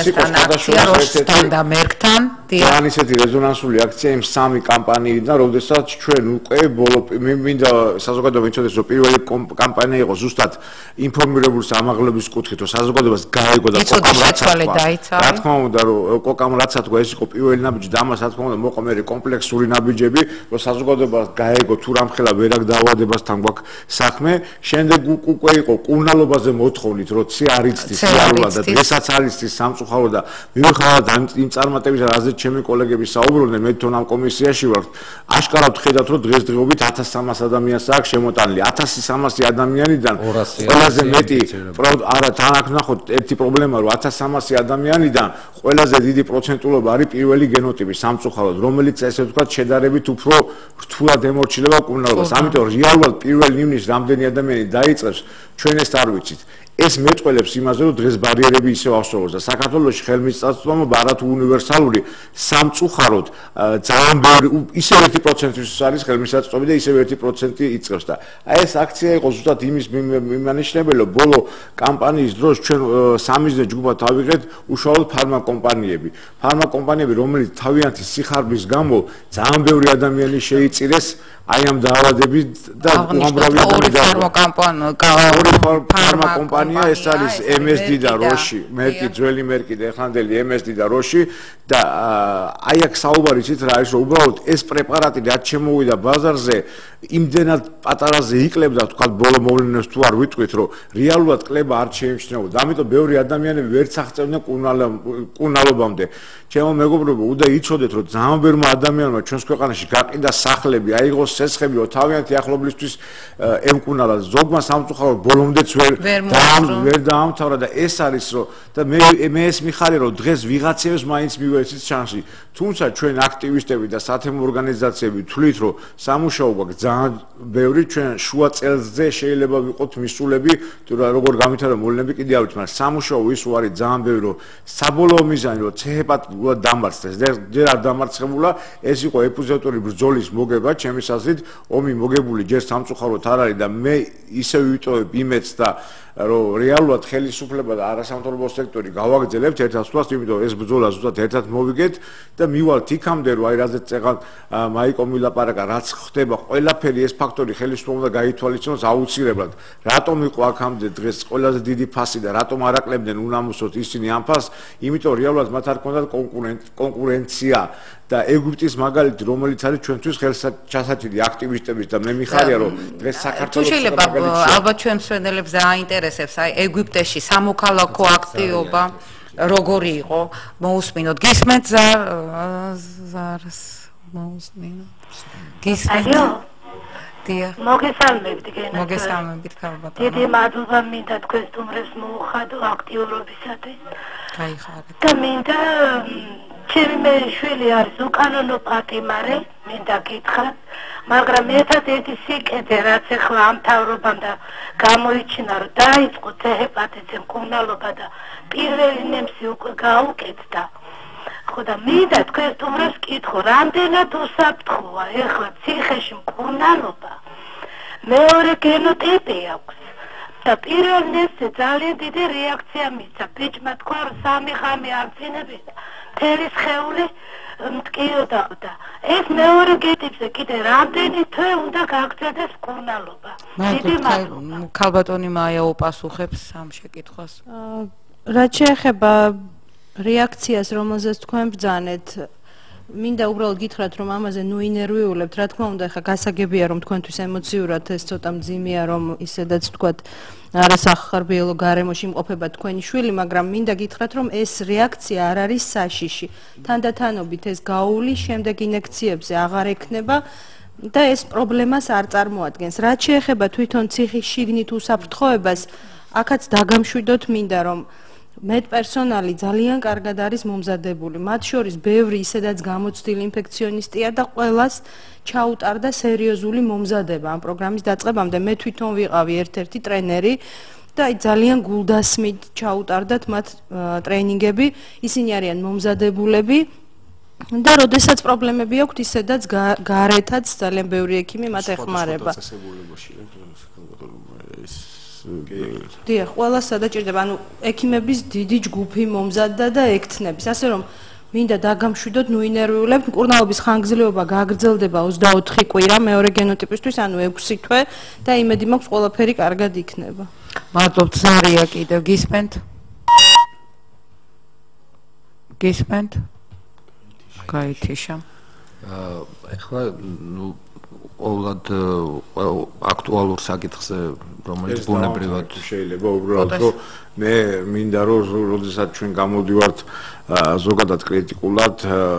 აქცია როსთან და მერკთან. ძალიან ისეთი რეზონანსული აქცია იმ სამი კამპანიიდან, როდესაც ჩვენ უკვე ბოლო მინდა საზოგადოება იცოდეს, რომ პირველი კამპანია იყო ზუსტად ინფორმირებული სამაღლების კუთხით, რომ საზოგადოებას გაეგო და კოკამ რაცა თქვა. რა თქმა უნდა, რომ კოკამ რაცა თქვა, ეს იყო პირველი ნაბიჯი და ამას რა თქმა უნდა მოყვა მე კომპლექსური ნაბიჯები, რომ საზოგადოებას გაეგო თუ რამხელა ვერაგ დაავადებასთან გვაქვს საქმე. შემდეგ უკვე იყო კურნალობაზე მოთხოვნით, რომ ცი არ იცდის რეალურად და დღესაც არ იცდის სამწუხარო და მიუხედავად იმ წარმატების რაზე ჩემი კოლეგები საუბრობდნენ, მე თვითონ ამ კომისიაში ვარ. აშკარად ხედავთ, რომ დღესდღეობით ათას სამას ადამიანს აქვს შემოტანილი. ათას სამასი ადამიანიდან ყველაზე მეტი არა თან აქ ნახოთ ერთი პრობლემა, რომ ათას სამასი ადამიანიდან ყველაზე დიდი პროცენტულობა არის პირველი გენოტიპი სამწუხაროდ, რომელიც ესე ვთქვათ შედარებით უფრო რთულად ემორჩილება კურნალობას. ამიტომ რეალურად პირველ ივნისს რამდენი ადამიანი დაიწყებს, ჩვენ ეს არ ვიცით. ეს მეტყველებს იმაზე, რომ დღეს ბარიერები ისევ ავსწრებოს და საქართველოში ხელმისაწვდომობა არათუ უნივერსალური სამწუხაროდ ძალიან ბევრი ისევ ერთი პროცენტის არის ხელმისაწვდომი და ისევ ერთი პროცენტი იწყებს და აი ეს აქცია იყო ზუსტად იმის მიმანიშნებელი, რომ ბოლო კამპანიის დროს ჩვენ სამიზნე ჯგუფად ავიღეთ უშუალოდ ფარმაკომპანიები. ფარმაკომპანიები, რომელიც თავიანთი სიხარბის გამო ძალიან ბევრი ადამიანი შეიწირეს აი ამ დაავადებით და უამრავი ადამიანი ფარმაკომპანია ეს არის ემ ეს დი და როში, მერკი, ძველი მერკი და ეხლანდელი ემ ეს დი და როში და აი აქ საუბარი იცით რა არის, რომ უბრალოდ ეს პრეპარატი რაც შემოვიდა ბაზარზე, იმდენად პატარაზე იკლებდა, თქვათ ბოლო მოვლენებს თუ არ ვიტყვით, რომ რეალურად კლება არ შეიმჩნეოდა. ამიტომ ბევრი ადამიანები ვერც აღწევდნენ კურნალობამდე. ჩემო მეგობრებო, უნდა იცოდეთ, რომ ძალიან ბევრმა ადამიანმა ჩვენს ქვეყანაში გაყიდა სახლები, აიღოს სესხები, რომ თავიანთი ახლობლისთვის ემკურნალა. ზოგმა სამწუხაროდ ბოლომდეც ვერ ვერ დაამთავრა და ეს არის, რომ და მე მე ეს მიხარი, რომ დღეს ვიღაცებს მაინც მივეცით შანსი. თუმცა ჩვენ აქტივისტები და სათემო ორგანიზაციები თვლით, რომ სამუშაო გვაქვს ძალიან ბევრი, ჩვენ შუა წელზე შეიძლება ვიყოთ მისულები, თუ როგორ გამითარა მოვლენები კიდე არ ვიცი, მაგრამ სამუშაო ის არის ძალიან ბევრი, რომ საბოლოო მიზანი, რომ ცეპატურად დამარცხდეს. ჯერ არ დამარცხებულა, ეს იყო ეპიზოდური ბრძოლის მოგება, ჩემი აზრით, ომი მოგებული ჯერ სამწუხაროდ არ არის და მე ისევ ვიტოვებ იმედს და რომ რეალურად ხელისუფლება და არასამთავრობო სექტორი გავაგრძელებთ ერთად სულას, იმიტომ ეს ბრძოლა ზუსტად ერთად მოვიგეთ და მივალთ იქამდე, რომ აი რაზეც წეგან მაიკო მილაპარაკა, რაც ხდება, ყველაფერი ეს ფაქტორი ხელისუფლება უნდა გაითვალისწინოს აუცილებლად. რატომ იყო აქამდე დღეს ყველაზე დიდი ფასი და რატომ არ აკლებდნენ უნამუსოდ ისინი ამ ფასს? იმიტომ რეალურად მათ არ ქონდათ კონკურენცია. და ეგვიპტის მაგალითი, რომელიც არის ჩვენთვის ხელსაჩასაჭირი აქტივისტების და მე მიხარია, რომ დღეს საქართველოს შეიძლება ალბათ ჩვენ მსვენელებს დააინტერესებს აი ეგვიპტეში სამოქალაქო აქტივობა როგორი იყო, მოусმინოთ. გისმენთ ზარს მოусმინოთ. გისმენთ. დიახ. მოგესალმებით გენათლე. მოგესალმებით ქალბატონო. დიდი მადლობა მინდა თქვენ სტუმრებს მოუხადო აქტიურობისათვის. გაიხარეთ. და მინდა ჩემი მე შვილი არის უკანონო პატიმარი, მინდა გითხრათ, მაგრამ ერთად ერთი სიკეთე რაც ახლა ამ თავრობამ და გამოიჩინა, რომ დაიწყო ჰეპატიტის მკურნალობა და პირველი ნემსი უკვე გაუკეთდა. ხო და მინდა თქვენ თუმრას კითხო, რამდენად უსაფრთხოა ახლა ციხეში მკურნალობა? მეორე გენოტიპი აქვს. და პირველ ნემსზე ძალიან დიდი რეაქცია მისცა. ბიჭმა თქვა, რომ სამი ხანი არ წინებიდა. მთელი სხეული მტკიოდა და ეს მეორე გეტიპზე კიდე რამდენი თვე უნდა გაგრძელდეს მკურნალობა? დიდი მადლობა. ქალბატონი მაია უპასუხებს ამ შეკითხვას. რაც შეეხება რეაქციას, რომელზეც თქვენ ბრძანეთ, მინდა უბრალოდ გითხრათ, რომ ამაზე ნუ ინერვიულებთ, რა თქმა უნდა, ხა გასაგებია, რომ თქვენთვის ემოციურად ეს ცოტა მძიმეა, რომ ისედაც თქვათ არასახარბიელო გარემოში იმყოფება თქვენი შვილი, მაგრამ მინდა გითხრათ, რომ ეს რეაქცია არ არის საშიში. თანდათანობით ეს გაული შემდეგ ინექციებზე აღარ ექნება და ეს პრობლემას არ წარმოადგენს. რაც შეეხება თვითონ ციხის შიგნით უსაფრთხოებას, აქაც დაგამშვიდოთ მინდა, რომ მედპერსონალი ძალიან კარგად არის მომზადებული. მათ შორის ბევრი ისედაც გამოცდილი ინფექციონისტია და ყველას ჩაუტარდა სერიოზული მომზადება ამ პროგრამის დაწყებამდე. მე თვითონ ვიყავი ერთ-ერთი ტრენერი და ძალიან გულდასმით ჩაუტარდათ მათ ტრეინინგები. ისინი არიან მომზადებულები და როდესაც პრობლემები აქვთ, ისედაც გარეთაც ძალიან ბევრი ექიმი მათ ეხმარება. დიახ, ყველას სადაჭირდება, ანუ ექიმების დიდი ჯგუფი მომზადდა და ექთნების, ასე რომ მინდა დაგამშვიდოთ, ნუ ინერვიულებთ, მკურნალობის ხანგრძლივობა გაგრძელდება ოცდაოთხი კვირა მეორე გენოტიპისთვის, ანუ ექვსი თვე და იმედი მაქვს ყველაფერი კარგად იქნება. მადლობთ, ზარია კიდევ გისმენთ? გისმენთ? გაითიშა. ეხლა ნუ ყოველად აქტუალურ საკითხზე, რომელიც ბუნებრივად შეიძლება უბრალოდ რომ მე მინდა რომ როდესაც ჩვენ გამოდივართ ზოგადად კრიტიკულად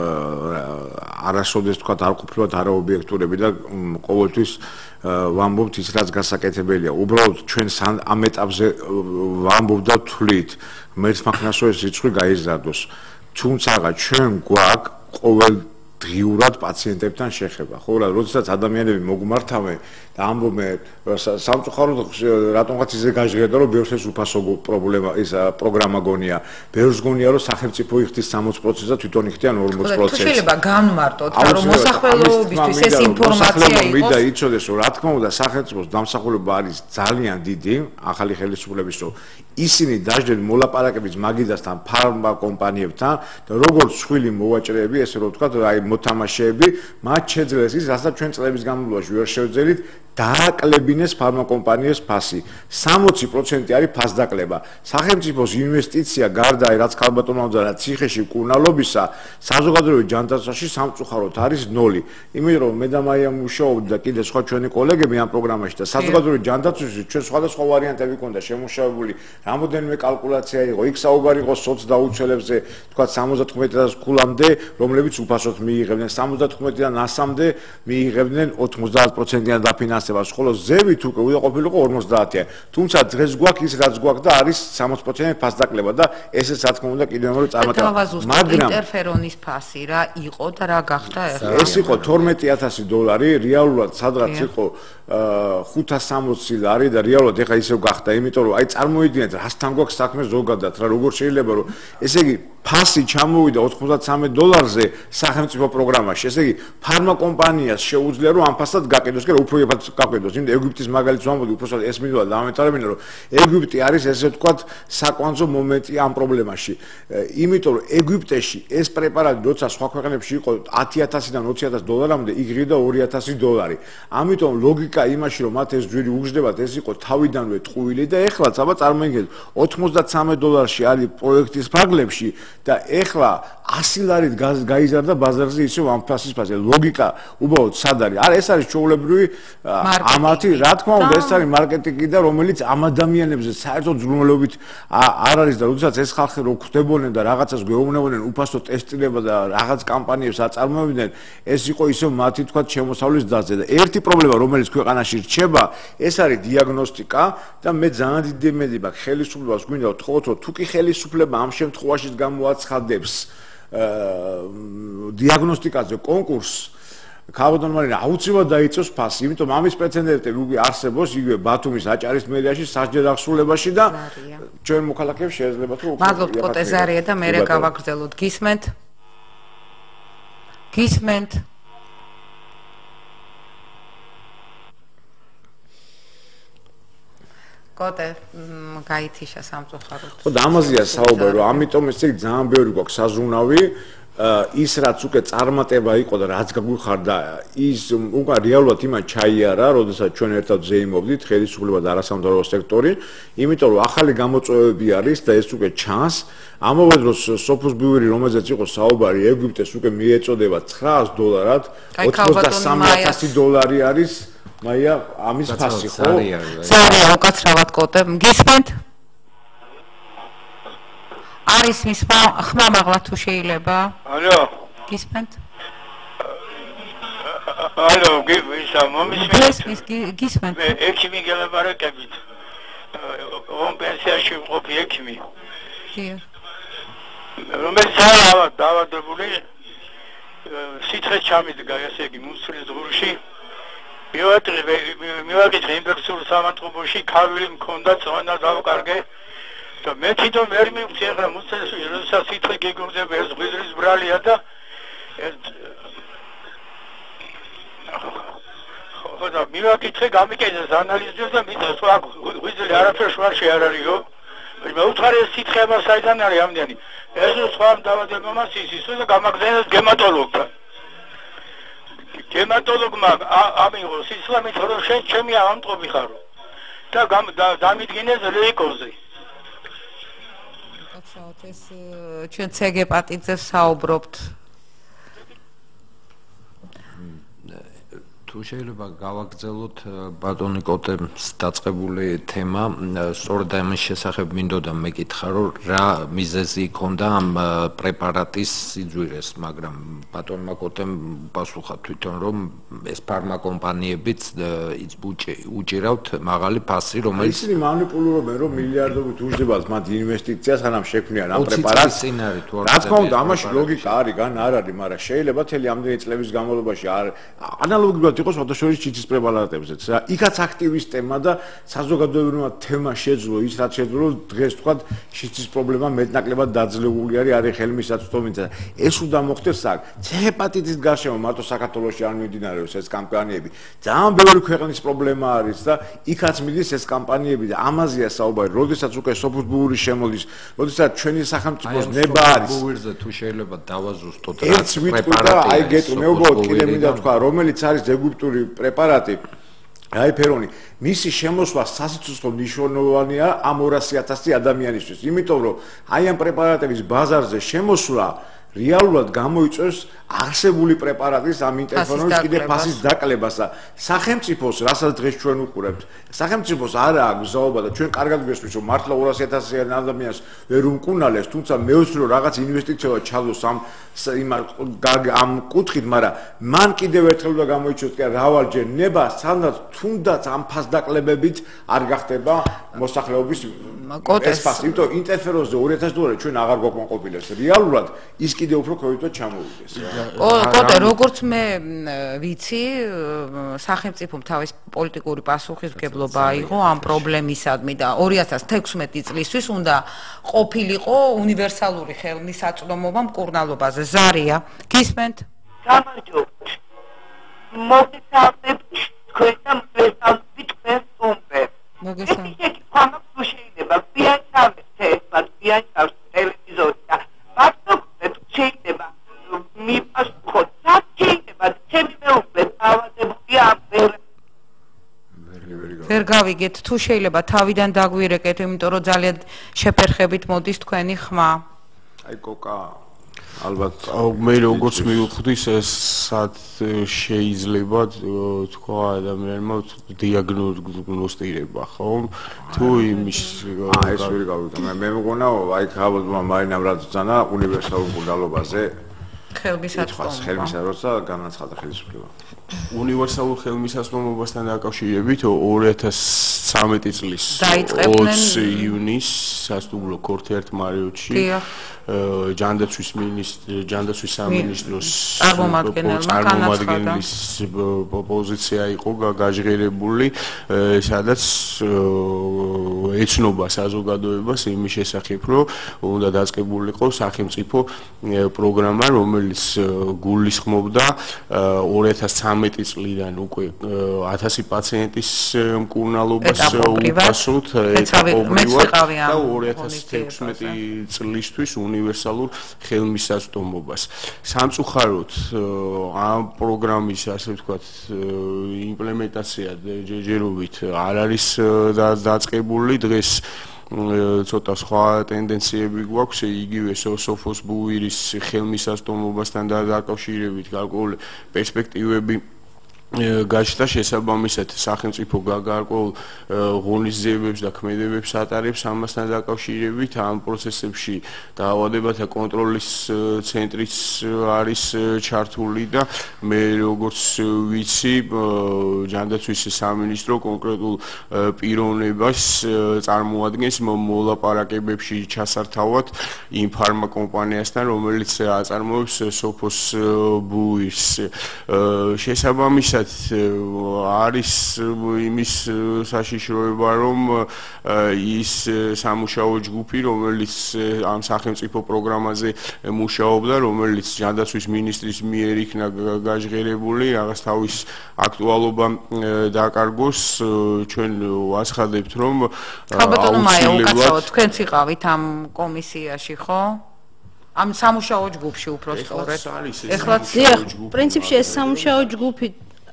არასოდეს თქვა არ ყოფილიყავთ არაობიექტურები და ყოველთვის ვამბობთ ის რაც გასაკეთებელია. უბრალოდ ჩვენ ამ ეტაპზე ვამბობ და ვთვლით მერცხმახნასო ეს რიცხვი გაიზარდოს. თუმცა ჩვენ გვაქვს ყოველ დღიურად პაციენტებთან შეხება. ხო რა, როდესაც ადამიანები მოგმართავენ და ამბობენ სამწუხაროდ რატომღაც ისე გაჟღერდა, რომ ბევრს ეს უფასო პრობლემა ის პროგრამა გონია. ბევრს გონია, რომ სახელმწიფო იხდის სამოცი პროცენტს და თვითონ იხდიან ორმოცი პროცენტს. თუ შეიძლება განმარტოთ, რომ მოსახლეობისთვის ეს ინფორმაცია იყოს. მინდა იცოდეს, რომ რა თქმა უნდა სახელმწიფოს დამსახურება არის ძალიან დიდი, ახალი ხელისუფლების, რომ ისინი დაждენ მოლაპარაკების მაგიდასთან ფარმა კომპანიებთან და როგორც ხვილი მოვაჭრეები, ესე რომ ვთქვათ, აი მოთამაშეები, მათ შეძლეს ის, რასაც ჩვენ წლების განმავლობაში ვერ შევძელით, დააკლებინეს ფარმაკომპანიას ფასი. სამოცი პროცენტი არის ფასდაკლება. სახელმწიფოს ინვესტიცია გარდა აი რაც ქალბატონმა და ციხეში მკურნალობისა, საზოგადოებრივ ჯანდაცვაში სამწუხაროდ არის ნოლი. იმიტომ რომ მე და მაია მუშაობდი და კიდე სხვა ჩვენი კოლეგები ამ პროგრამაში და საზოგადოებრივ ჯანდაცვაში ჩვენ სხვადასხვა ვარიანტები გვქონდა შემუშავებული, რამოდენიმე კალკულაცია იყო, იქ საუბარი იყო სოცდაუცველებზე, თქვა სამოცდათხმეტ ქულამდე, რომლებიც უფასოდ მიიღებდნენ, სამოცდათხმეტიდან ასამდე მიიღებდნენ ოცდაათ პროცენტიან დაფინანსებას, ხოლო ზევით უკვე უნდა ყოფილიყო ორმოცდაათი. თუმცა დღეს გვაქვს ის რაც გვაქვს და არის სამოცი პროცენტი ფასდაკლება და ესეც რა თქმა უნდა კიდევ მეორე წარმატება. მაგრამ ინტერფერონის ფასი რა იყო და რა გახდა ახლა? ეს იყო თორმეტი ათასი დოლარი, რეალურად სადღაც იყო ხუთას სამოცი ლარი და რეალურად ეხა ისევ გახდა, იმიტომ რომ აი წარმოიდგინეთ რასთან გვაქვს საქმე ზოგადად რა, როგორ შეიძლება რომ ესე იგი ფასი ჩამოვიდა ოცდათსამი დოლარზე სახელმწიფო პროგრამაში. ესე იგი ფარმაკომპანიას შეუძლია რომ ამ ფასად გაყიდოს, კი რა უფრო ებად გაყიდოს. იმიტომ ეგვიპტის მაგალითს ვამბობდი, უბრალოდ ეს მინდოდა დამეტარებინა რომ ეგვიპტე არის ესე ვთქვათ საკვანძო მომენტი ამ პრობლემაში. იმიტომ რომ ეგვიპტეში ეს პრეპარატი როცა სხვა ქვეყნებში იყო ათი ათასიდან ოცი ათასი დოლარამდე, იქ ღირდა ორი ათასი დოლარი. ამიტომ ლოგიკა იმაში რომ მათ ეს ჯვირი უგრძდებათ, ეს იყო თავიდანვე ტყუილი და ეხლა აბა წარმოიდგინეთ ოცდათსამი დოლარში არის პროექტის ფარგლებში და ეხლა ასი ლარით გაიზარდა ბაზარზე ისევ ამ ფასის ფასი. ლოგიკა უბრალოდ სად არის? არა, ეს არის ჩვეულებრივი ამათი, რა თქმა უნდა, ეს არის მარკეტინგი და რომელიც ამ ადამიანებზე საერთოდ ზრუნველობით არ არის და როდესაც ეს ხალხი რო ხვდებოდნენ და რაღაცას გვეუბნებოდნენ, უფასო ტესტირება და რაღაც კამპანიებს აწარმოებდნენ, ეს იყო ისევ მათი თქვა შემოსავლის დაზე და ერთი პრობლემა რომელიც ქვეყანაში რჩება, ეს არის დიაგნოსტიკა და მე ძალიან დიდი იმედი მაქვს ხელისუფლებას გვინდა ვთხოვოთ, რომ თუ კი ხელისუფლება ამ შემთხვევაში გამოაცხადებს დიაგნოსტიკაზე კონკურსს ქალბატონ მარინა აუცილებლად დაიწევს ფასი, იმიტომ ამის პრეცედენტები უკვე არსებობს იგივე ბათუმის აჭარის მერიაში სასჯელ აღსრულებაში და ჩვენ მოქალაქეებს შეიძლება თუ მადლობთ კოტე ზარია და მერე გავაგრძელოთ. გისმენთ? გისმენთ? კოტე გაითიშა სამწუხაროდ. ხო და ამაზეა საუბარი, რომ ამიტომ ესე ძალიან ბევრი გვაქვს საზრუნავი ის რაც უკვე წარმატება იყო და რაც გაგვიხარდა ის უკვე რეალურად იმან ჩაიარა, როდესაც ჩვენ ერთად ზეიმობდით ხელისუფლება და არასამთავრობო სექტორი, იმიტომ რომ ახალი გამოწვევები არის და ეს უკვე ჩანს. ამავე დროს სოფოს ბიური, რომელზეც იყო საუბარი, ეგვიპტეს უკვე მიეწოდება ცხრაას დოლარად, ოცდასამი ათასი დოლარი არის მაია ამის ფასი, ხო? ზარია უკაცრავად კოტე, გისმენთ? არის მის ხმა მაღლა თუ შეიძლება? ალო. გისმენთ? ალო, გისმენთ, მომისმენთ. გისმენთ, გისმენთ. ექიმი გელაპარაკებით. ომ პენსიაში ვყოფი ექიმი. დიახ. რომელიც არა დავადებული სითხე ჩამიდგა, ესე იგი, მუსლის ზღურში. მივაკითხე, მივაკითხე ინფექციურ სამართლებაში, ქავილი მქონდა, წონა დავკარგე. და მე თვითონ ვერ მივხვდი ახლა მუსლის როდესაც სითხე გიგრძელდება ეს ღვიძლის ბრალია და ეს ხო და მივაკითხე გამიკეთეს ანალიზებს და მითხრა სხვა ღვიძლი არაფერ შუაში არ არისო. მე უთხარი ეს სითხე მას საიდან არის ამდენი. ეს სხვა დაავადება სისის და გამაგზავნეს გემატოლოგთან. გემატოლოგმა ამიღო სისლამით რომ შენ ჩემი ამტყობი ხარო და დამიდგინეს ლეიკოზი. ეს ჩვენ ცეგეპატიძე საუბრობთ. თუ შეიძლება გავაგრძელოთ ბატონი კოტემს დაწყებული თემა, სწორედ ამის შესახებ მინდოდა მეკითხა, რომ რა მიზეზი ჰქონდა ამ პრეპარატის სიძვირეს, მაგრამ ბატონმა კოტემ პასუხა თვითონ, რომ ეს ფარმაკომპანიებიც უჭირავთ მაღალი ფასი, რომელიც ისინი მანიპულირებენ, რომ მილიარდობით უჯდებათ მათ ინვესტიციას, ანამ შექმნიან ამ პრეპარატს. რა თქმა უნდა, ამაში ლოგიკა არის, გან არ არის, მაგრამ შეიძლება თელი ამდენი წლების განმავლობაში ანალოგიურად იყოს ფოტოშორის ჩიცის პრეპარატებზეც. იქაც აქტივისტებმა და საზოგადოებრივმა თემა შეძლო ის რაც შეძლო დღეს თქვა ჩიცის პრობლემა მეტნაკლებად დაძლეული არის არის ხელმისაწვდომით. ეს უნდა მოხდეს აქ. ცეჰეპატიტის გარშემო მარტო საქართველოში არ მიმდინარეობს ეს კამპანიები. ძალიან ბევრი ქვეყნის პრობლემა არის და იქაც მიდის ეს კამპანიები და ამაზეა საუბარი. როდესაც უკვე სოფოს ბუური შემოდის, როდესაც ჩვენი სახელმწიფოს ნება არის. ბუურზე თუ შეიძლება დავაზუსტოთ რაც პრეპარატი. აი გეტყვი მე უბრალოდ კიდე მინდა თქვა, რომელიც არის ეგვიპტური პრეპარატი აიფერონი მისი შემოსვლა სასიცოცხლო მნიშვნელოვანია ამ ორასი ათასი ადამიანისთვის, იმიტომ რომ აი ამ პრეპარატების ბაზარზე შემოსვლა რეალურად გამოიწვევს არსებული პრეპარატის ამ ინტერფერონის კიდე ფასის დაკლებას და სახელმწიფოს, რასაც დღეს ჩვენ უყურებთ, სახელმწიფოს არა აქვს გზაობა და ჩვენ კარგად გვესმის, რომ მართლა ორასი ათასი ადამიანს ვერ უმკურნალეს, თუმცა მეოცე რომ რაღაც ინვესტიცია ჩადოს ამ ამ კუთხით, მაგრამ მან კიდევ ერთხელ უნდა გამოიწვიოს კი რავალჯერ ნება, სანდაც თუნდაც ამ ფასდაკლებებით არ გახდება მოსახლეობის ეს ფასი, იმიტომ ინტერფერონზე ორი ათასი დოლარი ჩვენ აღარ გვაკმაყოფილებს. რეალურად ის კიდევ უფრო ქოვითად ჩამოვიდეს. კოტე, როგორც მე ვიცი, სახელმწიფომ თავის პოლიტიკური პასუხისმგებლობა აიღო ამ პრობლემისადმი და ორი ათას თექვსმეტი წლისთვის უნდა ყოფილიყო უნივერსალური ხელმისაწვდომობა მკურნალობაზე. ზარია, გისმენთ? გამარჯობთ. მოგესალმებით თქვენ და მოგესალმებით თქვენ სტუმრებს. მოგესალმებით. ამას შეიძლება ბიაჩავეს ეს ბიაჩავს ტელევიზორი და ბატონო შეიძლება მიპასუხოთ რაც შეიძლება ჩემი მეუღლე დაავადებულია ვერ ვერ გავიგეთ თუ შეიძლება თავიდან დაგვირეკეთ, იმიტომ რომ ძალიან შეფერხებით მოდის თქვენი ხმა. აი კოკა ალბათ მე როგორც მივხვდი ეს სად შეიძლება თქვა ადამიანმა დიაგნოსტირება, ხო? თუ იმის აი ეს ვერ გავიგე. მე მე მგონა აი ქალბატონმა მარინამ რაც ძანა უნივერსალურ მკურნალობაზე ხელმისაწვდომობა. ხელმისა როცა განაცხადა ხელისუფლება. უნივერსალურ ხელმისაწვდომობასთან დაკავშირებით ორი ათას ცხრამეტი წლის ოცი ივნისს სასტუმრო ქორთერთ მარიოტში ჯანდაცვის მინისტრი ჯანდაცვის სამინისტროს წარმომადგენლის პოზიცია იყო გაჟღერებული, სადაც ეცნობა საზოგადოებას იმის შესახებ, რომ უნდა დაწყებულიყო სახელმწიფო პროგრამა, რომელიც გულისხმობდა ორი ათას ცხრამეტი წლიდან უკვე ათასი პაციენტის მკურნალობას უფასოდ ეტაპობრივად და ორი ათას თექვსმეტი წლისთვის უნივერსალურ ხელმისაწვდომობას. სამწუხაროდ ამ პროგრამის ასე ვთქვათ იმპლემენტაცია ჯერჯერობით არ არის დაწყებული. დღეს ცოტა სხვა ტენდენციები გვაქვს, იგივე სოფოს ბუირის ხელმისაწვდომობასთან დაკავშირებით გარკვეული პერსპექტივები გაჩნდა, შესაბამისად სახელმწიფო გარკვეულ ღონისძიებებს და ქმედებებს ატარებს ამასთან დაკავშირებით. ამ პროცესებში დაავადებათა კონტროლის ცენტრიც არის ჩართული და მე როგორც ვიცი, ჯანდაცვის სამინისტრო კონკრეტულ პიროვნებას წარმოადგენს მოლაპარაკებებში ჩასართავად იმ ფარმაკომპანიასთან, რომელიც აწარმოებს სოფოს ბუირს. შესაბამისად არის იმის საშიშროება, რომ ის სამუშაო ჯგუფი, რომელიც ამ სახელმწიფო პროგრამაზე მუშაობდა, რომელიც ჯანდაცვის მინისტრის მიერ იქნა გაჟღერებული, რაღაც თავის აქტუალობა დაკარგოს. ჩვენ ვაცხადებთ, რომ აუცილებლად თქვენც იყავით ამ კომისიაში, ხო? ამ სამუშაო ჯგუფში უფრო სწორედ. ეხლაც პრინციპში ეს სამუშაო ჯგუფი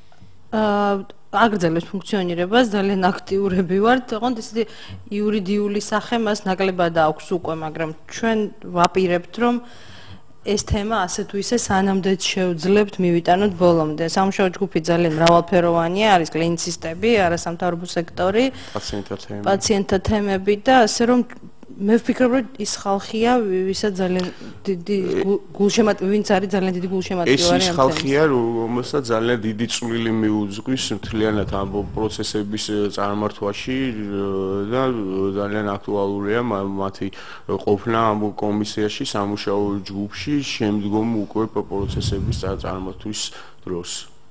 აგრძელებს ფუნქციონირებას, ძალიან აქტიურები ვართ. ოღონდ ისეთი იურიდიული სახე მას ნაკლებად აქვს უკვე, მაგრამ ჩვენ ვაპირებთ, რომ ეს თემა ასე თუ ისე სანამდეც შევძლებთ მივიტანოთ ბოლომდე. სამუშაო ჯგუფი ძალიან მრავალფეროვანია, არის კლინიცისტები, არასამთავრობო სექტორი, პაციენტთა თემები და ასე რომ მე ვფიქრობ, რომ ის ხალხია, ვისაც ძალიან დიდი გულშემატ ვინც არის ძალიან დიდი გულშემატკივარი ამ თემის. ეს ხალხია, რომელსაც ძალიან დიდი წვლილი მიუძღვის მთლიანად ამ პროცესების წარმართვაში და ძალიან აქტუალურია მათი ყოფნა ამ კომისიაში, სამუშაო ჯგუფში, შემდგომ უკვე პროცესების წარმართვის დროს.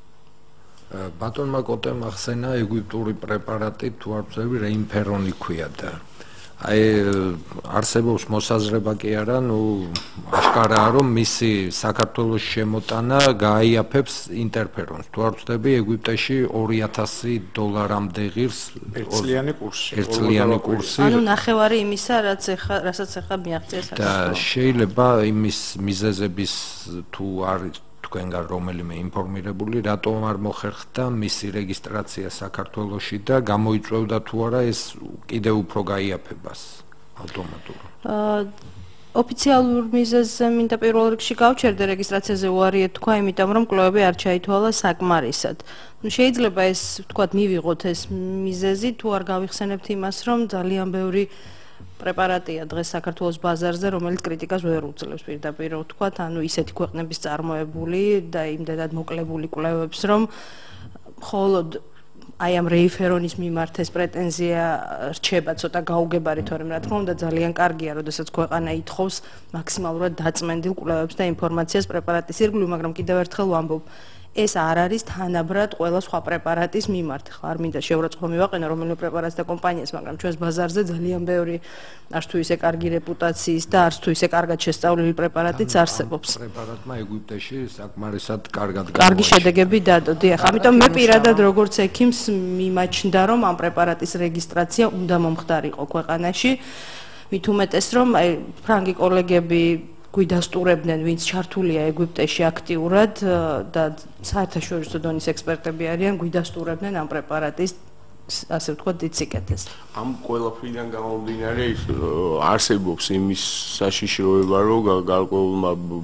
ბატონმა კოტემ ახსენა ეგვიპტური პრეპარატი თუ არ ვწევი რეინფერონი ქვია და აი არსებობს მოსაზრება კი არა, ნუ აშკარაა, რომ მისი საქართველოს შემოტანა გააიაფებს ინტერფერონს. თუ არ ვწდები, ეგვიპტეში ორი ათასი დოლარამდე ღირს ერთწლიანი კურსი. ერთწლიანი კურსი. ანუ ნახევარი იმისა, რაც ეხა, რასაც ეხა მიაღწია საქართველოს. და შეიძლება იმის მიზეზების თუ არის თქვენგან რომელიმე ინფორმირებული, რატომ არ მოხერხდა მისი რეგისტრაცია საქართველოში და გამოიწვევდა თუ არა ეს კიდევ უფრო გაიაფებას ავტომატურად. ოფიციალურ მიზეზზე მინდა პირველ რიგში გავჩერდე რეგისტრაციაზე უარიეთ თქვა, იმიტომ რომ კვლევები არ ჩაითვალა საკმარისად. ნუ შეიძლება ეს ვთქვათ მივიღოთ ეს მიზეზი, თუ არ გავიხსენებთ იმას, რომ ძალიან ბევრი პრეპარატია დღეს საქართველოს ბაზარზე, რომელიც კრიტიკას ვერ უძლებს პირდაპირ ვთქვათ, ანუ ისეთი ქვეყნების წარმოებული და იმდენად მოკლებული კვლევებს, რომ მხოლოდ აი ამ რეიფერონის მიმართ ეს პრეტენზია რჩება ცოტა გაუგებარი, თორემ რა თქმა უნდა ძალიან კარგია, როდესაც ქვეყანა ითხოვს მაქსიმალურად დაწმენდილ კვლევებს და ინფორმაციას პრეპარატის ირგვლივ, მაგრამ კიდევ ერთხელ ვამბობ, ეს არ არის თანაბრად ყველა სხვა პრეპარატის მიმართ. ხა არ მინდა შეურაცხყოფა მივაყენო რომელიმე პრეპარატს და კომპანიას, მაგრამ ჩვენს ბაზარზე ძალიან ბევრი არც თუ ისე კარგი რეპუტაციის და არც თუ ისე კარგად შესწავლილი პრეპარატიც არსებობს. პრეპარატმა ეგვიპტეში საკმარისად კარგად კარგი შედეგები დადო, დიახ. ამიტომ მე პირადად როგორც ექიმს მიმაჩნდა, რომ ამ პრეპარატის რეგისტრაცია უნდა მომხდარიყო ქვეყანაში. მით უმეტეს, რომ აი ფრანგი კოლეგები გვიდასტურებდნენ, ვინც ჩართულია ეგვიპტეში აქტიურად და საერთაშორისო დონის ექსპერტები არიან, გვიდასტურებდნენ ამ პრეპარატის ასე ვთქვათ დიდ სიკეთეს. ამ ყველაფრიდან გამომდინარე არსებობს იმის საშიშროება, რომ გარკვეულმა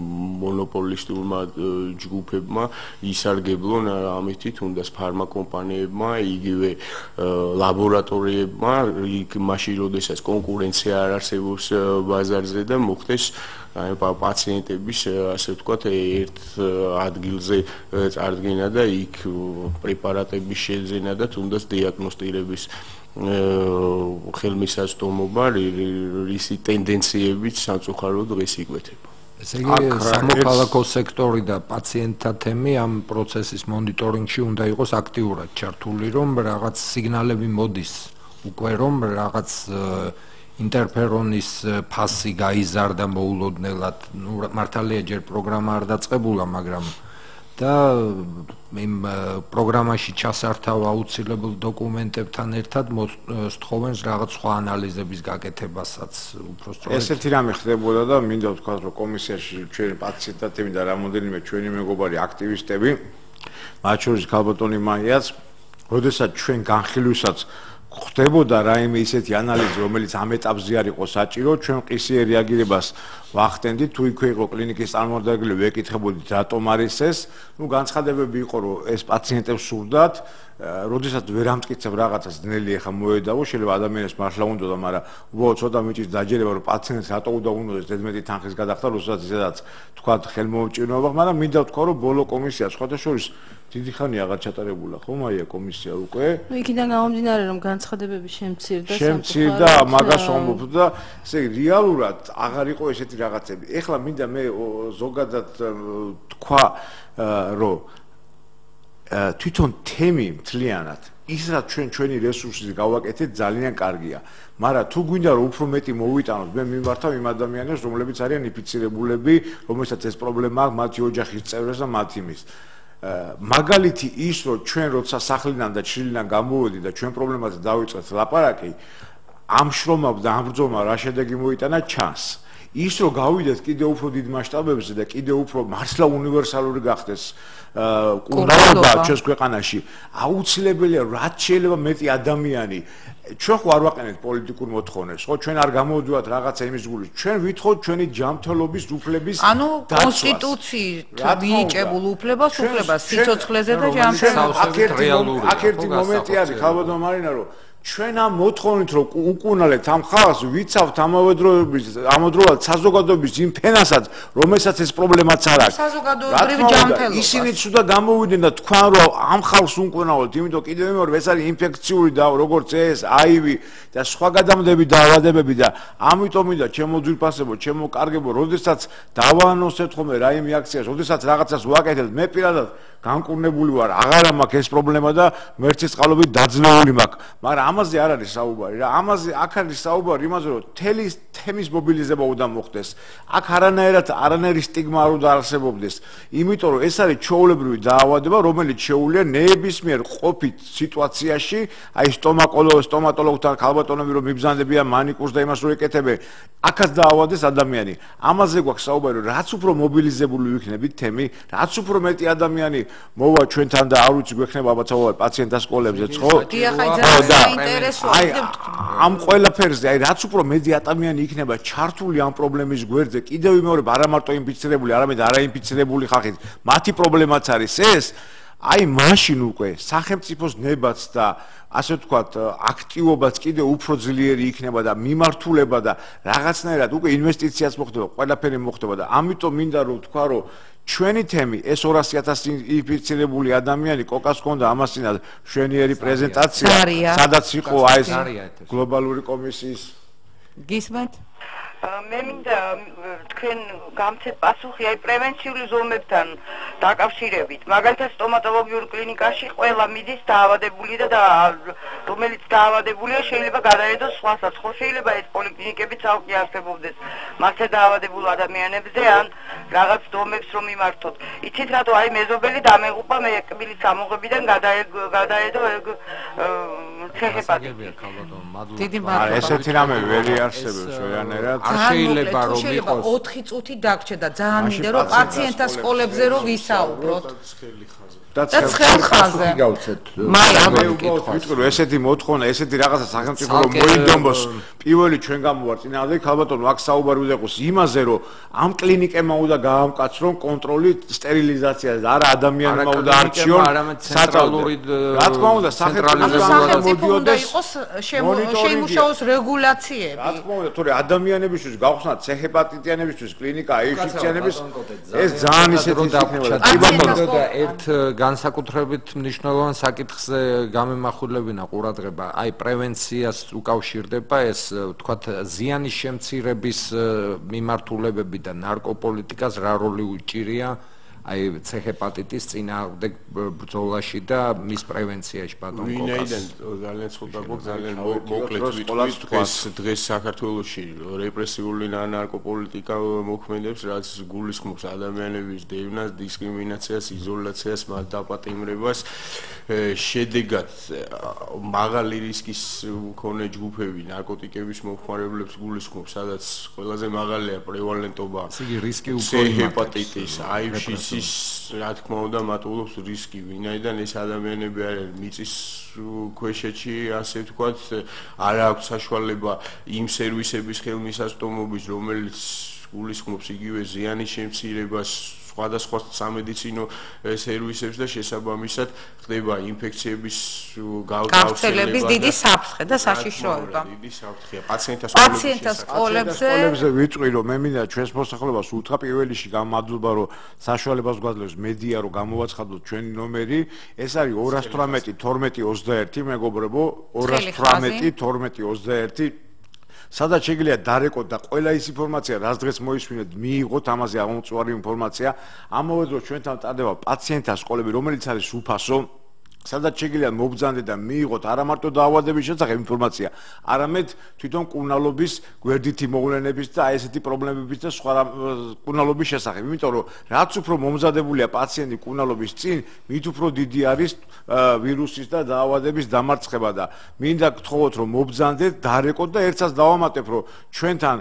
მონოპოლისტურმა ჯგუფებმა ისარგებლონ ამით თუნდაც ფარმაკომპანიებმა, იგივე ლაბორატორიებმა, იქ მაშინ როდესაც კონკურენცია არ არსებობს ბაზარზე და მოხდეს აი პაციენტების ასე ვთქვათ ერთ ადგილზე წარდგენა და იქ პრეპარატების შეძენა და თუნდაც დიაგნოსტირების ხელმისაწვდომობა რისი ტენდენციებით სამწუხაროდ დღეს იკვეთება. ესე იგი სამოქალაქო სექტორი და პაციენტთა თემი ამ პროცესის მონიტორინგში უნდა იყოს აქტიურად ჩართული, რომ რაღაც სიგნალები მოდის უკვე რომ რაღაც ინტერფერონის ფასი გაიზარდა მოულოდნელად, ну მართალია ჯერ პროგრამა არ დაწყებულა, მაგრამ და იმ პროგრამაში ჩასართავ აუცილებელ დოკუმენტებთან ერთად მოსთხოვენ რაღაც სხვა ანალიზების გაკეთებასაც უბრალოდ ესეთი რამე ხდებოდა და მინდა ვთქვა რომ კომისიაში ჩვენი პაციენტთა თემი და რამოდენიმე ჩვენი მეგობარი აქტივისტები მათ შორის ქალბატონი მაიაც როდესაც ჩვენ განხილვისაც ხდებოდა რაიმე ისეთი ანალიზი რომელიც ამ ეტაპზე არ იყო საჭირო ჩვენ ყისიერ რეაგირებას ვახდენდით თუ იქვე იყო კლინიკის წარმომადგენელი ვეკითხებოდით რატომ არის ეს ну განცხადებები იყო რომ ეს პაციენტებს სურდათ როდესაც ვერ ამტკიცებ რაღაცას ძნელი ახლა მოედავო შეიძლება ადამიანებს მართლა უნდოდა მაგრამ უბრალოდ ცოტა მიჭის დაჯერება რომ პაციენტს რატო უნდა უნდოდეს ზედმეტი თანხის გადახდა როდესაც ისედაც თქვა ხელმოუჭირნობა მაგრამ მინდა ვთქვა რომ ბოლო კომისია სხვათა შორის დიდი ხანი აღარ ჩატარებულა ხო მაია კომისია უკვე ну იქიდან გამომდინარე რომ განცხადებები შემცირდა შემცირდა მაგას ვამბობ და ესე რეალურად აღარ იყო ესეთი რაღაცები ეხლა მინდა მე ზოგადად თქვა რომ თვითონ თემი მთლიანად ის რაც ჩვენ ჩვენი რესურსით გავაკეთეთ ძალიან კარგია მაგრამ თუ გვინდა რომ უფრო მეტი მოვიტანოთ მე მიმართავ იმ ადამიანებს რომლებიც არიან ინფიცირებულები რომელსაც ეს პრობლემა აქვს მათი ოჯახის წევრებს და მათ იმის მაგალითი ის რომ ჩვენ როცა სახლიდან და ჩრილიდან გამოვედით და ჩვენ პრობლემაზე დავიწყეთ ლაპარაკი ამ შრომამ და ამ ბრძოლამ რა შედეგი მოიტანა ჩანს ის რომ გავიდეთ კიდევ უფრო დიდ მასშტაბებზე და კიდევ უფრო მართლა უნივერსალური გახდეს კურნალობა ჩვენს ქვეყანაში აუცილებელია რაც შეიძლება მეტი ადამიანი ჩვენ ხო არ ვაყენებთ პოლიტიკურ მოთხოვნებს ხო ჩვენ არ გამოვდივართ რაღაცა იმის გულით ჩვენ ვითხოვთ ჩვენი ჯანმრთელობის უფლების ანუ კონსტიტუციით მიიჭებულ უფლებას უფლებას სიცოცხლეზე და ჯანმრთელობაზე აქ ერთი მომენტი არის ხალბატონ მარინა რომ ჩვენ ამ მოთხოვნით რომ უკუნალებთ ამ ხალხს ვიცავთ ამავდროულად ამავდროულად საზოგადოების იმ ფენასაც რომელსაც ეს პრობლემაც არ აქვს საზოგადოებრივი ჯანმრთელობა ისინიც უნდა გამოვიდნენ და თქვან რომ ამ ხალხს უკუნალებთ იმიტომ კიდევ მეორე ეს არის ინფექციური და როგორც ეს აივი და სხვა გადამდები დაავადებები და ამიტომ მინდა ჩემო ძვირფასებო ჩემო კარგებო როდესაც დავაანონსებთ ხოლმე რაიმე აქციას როდესაც რაღაცას ვაკეთებთ მე პირადად განკურნებული ვარ აღარა მაქვს ეს პრობლემა და მერცის წყალობით დაძლეული მაქვს მაგრამ ამაზე არ არის საუბარი რა ამაზე აქ არის საუბარი იმაზე რომ თელი თემის მობილიზება უნდა მოხდეს აქ არანაირად არანაირი სტიგმა არ უნდა არსებობდეს იმიტომ რომ ეს არის ჩვეულებრივი დაავადება რომელიც შეუძლია ნებისმიერ ყოფით სიტუაციაში აი სტომატოლოგ სტომატოლოგთან ქალბატონები რომ მიბრძანდებიან მანიკურს და იმას რო ეკეთებენ აქაც დაავადეს ადამიანი ამაზე გვაქვს საუბარი რომ რაც უფრო მობილიზებული ვიქნებით თემი რაც უფრო მეტი ადამიანი მოვა ჩვენთან და არ ვიცი გვექნება ალბათ საუბარი პაციენტთა სკოლებზეც ხო აი ამ ყველაფერზე აი რაც უფრო მეტი ადამიანი იქნება ჩართული ამ პრობლემის გვერდზე კიდევ მეორე არა მარტო ინფიცირებული არამედ არაინფიცირებული ხალხით მათი პრობლემაც არის ეს აი მაშინ უკვე სახელმწიფოს ნებაც და ასე ვთქვათ აქტივობაც კიდევ უფრო ძლიერი იქნება და მიმართულება და რაღაცნაირად უკვე ინვესტიციაც მოხდება ყველაფერი მოხდება და ამიტომ მინდა რომ ვთქვა რომ ჩვენი თემი ეს ორასი ათასი ინფიცირებული ადამიანი კოკას ჰქონდა ამასინად მშვენიერი პრეზენტაცია სადაც იყო აი ეს გლობალური კომისიის გისმენთ მე მინდა თქვენ გამცეთ პასუხი აი პრევენციული ზომებთან დაკავშირებით მაგალითად სტომატოლოგიურ კლინიკაში ყველა მიდის დაავადებული და რომელიც დაავადებულია შეიძლება გადაედოს სხვასაც ხო შეიძლება ეს პოლიკლინიკები ცალკე არსებობდეს მასზე დაავადებულ ადამიანებზე ან რაღაც დომებს რომ მიმართოთ იცით რატო აი მეზობელი დამეღუპა მე კბილის ამოღებიდან გადაედო ცეჰეპატიტი დიდი მადლობა ესეთი რამე ვერ იარსებებს ვერანაირად შეიძლება რომ იყოს ოთხი წუთი დაგჭირდა და ძალიან მინდა რომ პაციენტთა სკოლებზე რომ ვისაუბროთ და ცხელხაზე გავცეთ მაია ვიტყვი რომ ესეთი მოთხოვნა ესეთი რაღაცა სახელმწიფო რომ მოინდომოს პირველი ჩვენ გამოვარ წინააღმდეგ ქალბატონო აქ საუბარი უნდა იყოს იმაზე, რომ ამ კლინიკებმა უნდა გაამკაცრონ კონტროლი სტერილიზაციაზე, არა ადამიანებმა უნდა არჩიონ ცენტრალური რა თქმა უნდა სახელმწიფო მოდიოდეს შეიმუშაოს რეგულაციები. რა თქმა უნდა, თორე ადამიანებისთვის გავხსნათ ცეჰეპატიტიანებისთვის კლინიკა, აიუშიციანების ეს ძალიან ისეთი იქნება და ერთ განსაკუთრებით მნიშვნელოვან საკითხზე გამემახვილებინა ყურადღება, აი პრევენციას უკავშირდება ეს ვთქვათ ზიანის შემცირების მიმართულებები და ნარკოპოლიტიკას რა როლი უჭირია აი ცეჰეპატიტის წინააღმდეგ ბრძოლაში და მის პრევენციაში ბატონ კოკას. ვინაიდან ძალიან ცოტა გვაქვს ძალიან მოკლედ ვიტყვით დღეს დღეს საქართველოში რეპრესიული ნარკოპოლიტიკა მოქმედებს, რაც გულისხმობს ადამიანების დევნას, დისკრიმინაციას, იზოლაციას, მათ დაპატიმრებას. შედეგად მაღალი რისკის მქონე ჯგუფები ნარკოტიკების მომხმარებლებს გულისხმობს, სადაც ყველაზე მაღალია პრევალენტობა ცეჰეპატიტის, აივშის ის რა თქმა უნდა მატულობს რისკი, ვინაიდან ეს ადამიანები არიან მიწის ქვეშეთში, ასე ვთქვათ, არ აქვს საშუალება იმ სერვისების ხელმისაწვდომობის, რომელიც გულისხმობს იგივე ზიანის შემცირებას, სხვადასხვა სამედიცინო სერვისებს და შესაბამისად ხდება ინფექციების გავრცელების დიდი საფრთხე და საშიშროება. დიდი საფრთხეა პაციენტას სკოლებზე ვიტყვი რომ მე მინდა ჩვენს მოსახლეობას უთხრა პირველში გამადლობა რომ საშუალებას გვაძლევს მედია რომ გამოვაცხადოთ ჩვენი ნომერი, ეს არის ორას თვრამეტი თორმეტი ოცდაერთი მეგობრებო, ორას თვრამეტი თორმეტი ოცდაერთი სადაც შეგიძლია დარეკოთ და ყველა ის ინფორმაცია, რაც დღეს მოისმინეთ, მიიღოთ ამაზე აღმოწვარი ინფორმაცია, ამავე დროს ჩვენთან ტარდება პაციენტთა სკოლები, რომელიც არის უფასო, სადაც შეგიძლია მობრძანდეთ და მიიღოთ არა მარტო დაავადების შესახებ ინფორმაცია, არამედ თვითონ კურნალობის, გვერდითი მოვლენების და აი ესეთი პრობლემების და სხვა კურნალობის შესახებ. იმიტომ რომ რაც უფრო მომზადებულია პაციენტი კურნალობის წინ, მით უფრო დიდი არის ვირუსის და დაავადების დამარცხება და მინდა გთხოვოთ რომ მობრძანდეთ, დარეკოთ და ერთსაც დავამატებ რომ ჩვენთან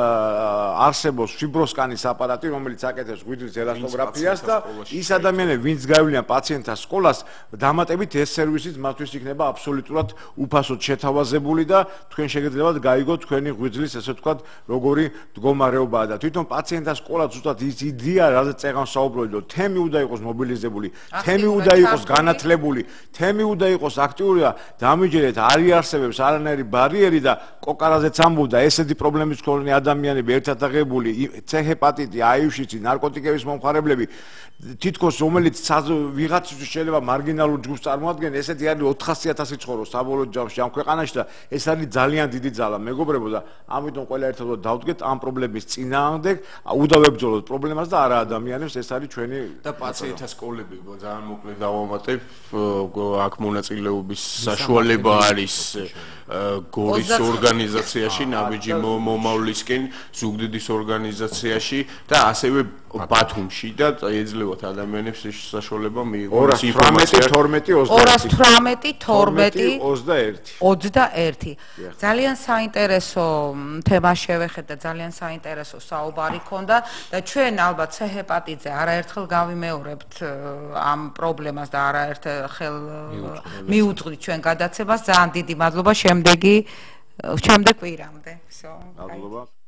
არსებობს ფიბროსკანის აპარატი, რომელიც აკეთებს ღვიძლის ელასტოგრაფიას და ის ადამიანები, ვინც გაივლიან პაციენტთა სკოლას, დამატებით ეს სერვისიც მათთვის იქნება აბსოლუტურად უფასოდ შეთავაზებული და თქვენ შეგიძლიათ გაიგოთ თქვენი ღვიძლის ესე ვთქვათ როგორი მდგომარეობაა და თვითონ პაციენტთა სკოლა ზუსტად ის იდეა, რაზეც წეგან საუბრობთ, რომ თემი უნდა იყოს მობილიზებული, თემი უნდა იყოს განათლებული, თემი უნდა იყოს აქტიური და დამიჯერეთ არ იარსებებს არანაირი ბარიერი და კოკარაზეც ამბობდა ესეთი პრობლემის მქონე ადამიანები ერთად აღებული, ცეჰეპატიტი, აივშიცი, ნარკოტიკების მომხმარებლები თითქოს რომელიც ვიღაცისთვის შეიძლება მარგინალურ ჯგუფს წარმოადგენს, ესეთი არის ოთხასი ათასი ცხოვრობს საბოლოო ჯამში ამ ქვეყანაში და ეს არის ძალიან დიდი ძალა მეგობრებო და ამიტომ ყველა ერთად დავდგეთ ამ პრობლემის წინააღმდეგ, უდავებრძოლოთ პრობლემას და არა ადამიანებს, ეს არის ჩვენი და პაციენტთა სკოლები ძალიან მოკლედ დავამატებ, აქ მონაწილეობის საშუალება არის გორის ორგანიზაციაში, ნაბიჯი მომავლისკენ, ზუგდიდის ორგანიზაციაში და ასევე ბათუმში და ეძლევათ ადამიანებს საშუალება მიიღონ ინფორმაცია ორას თვრამეტი თორმეტი ოცდაერთი ოცდაერთი ძალიან საინტერესო თემა შევეხეთ და ძალიან საინტერესო საუბარი ქონდა და ჩვენ ალბათ ცეჰეპატიტზე არაერთხელ გავიმეორებთ ამ პრობლემას და არაერთხელ მიუძღვით ჩვენ გადაცემას. ძალიან დიდი მადლობა. შემდეგი შემდეგ კვირამდე. მადლობა.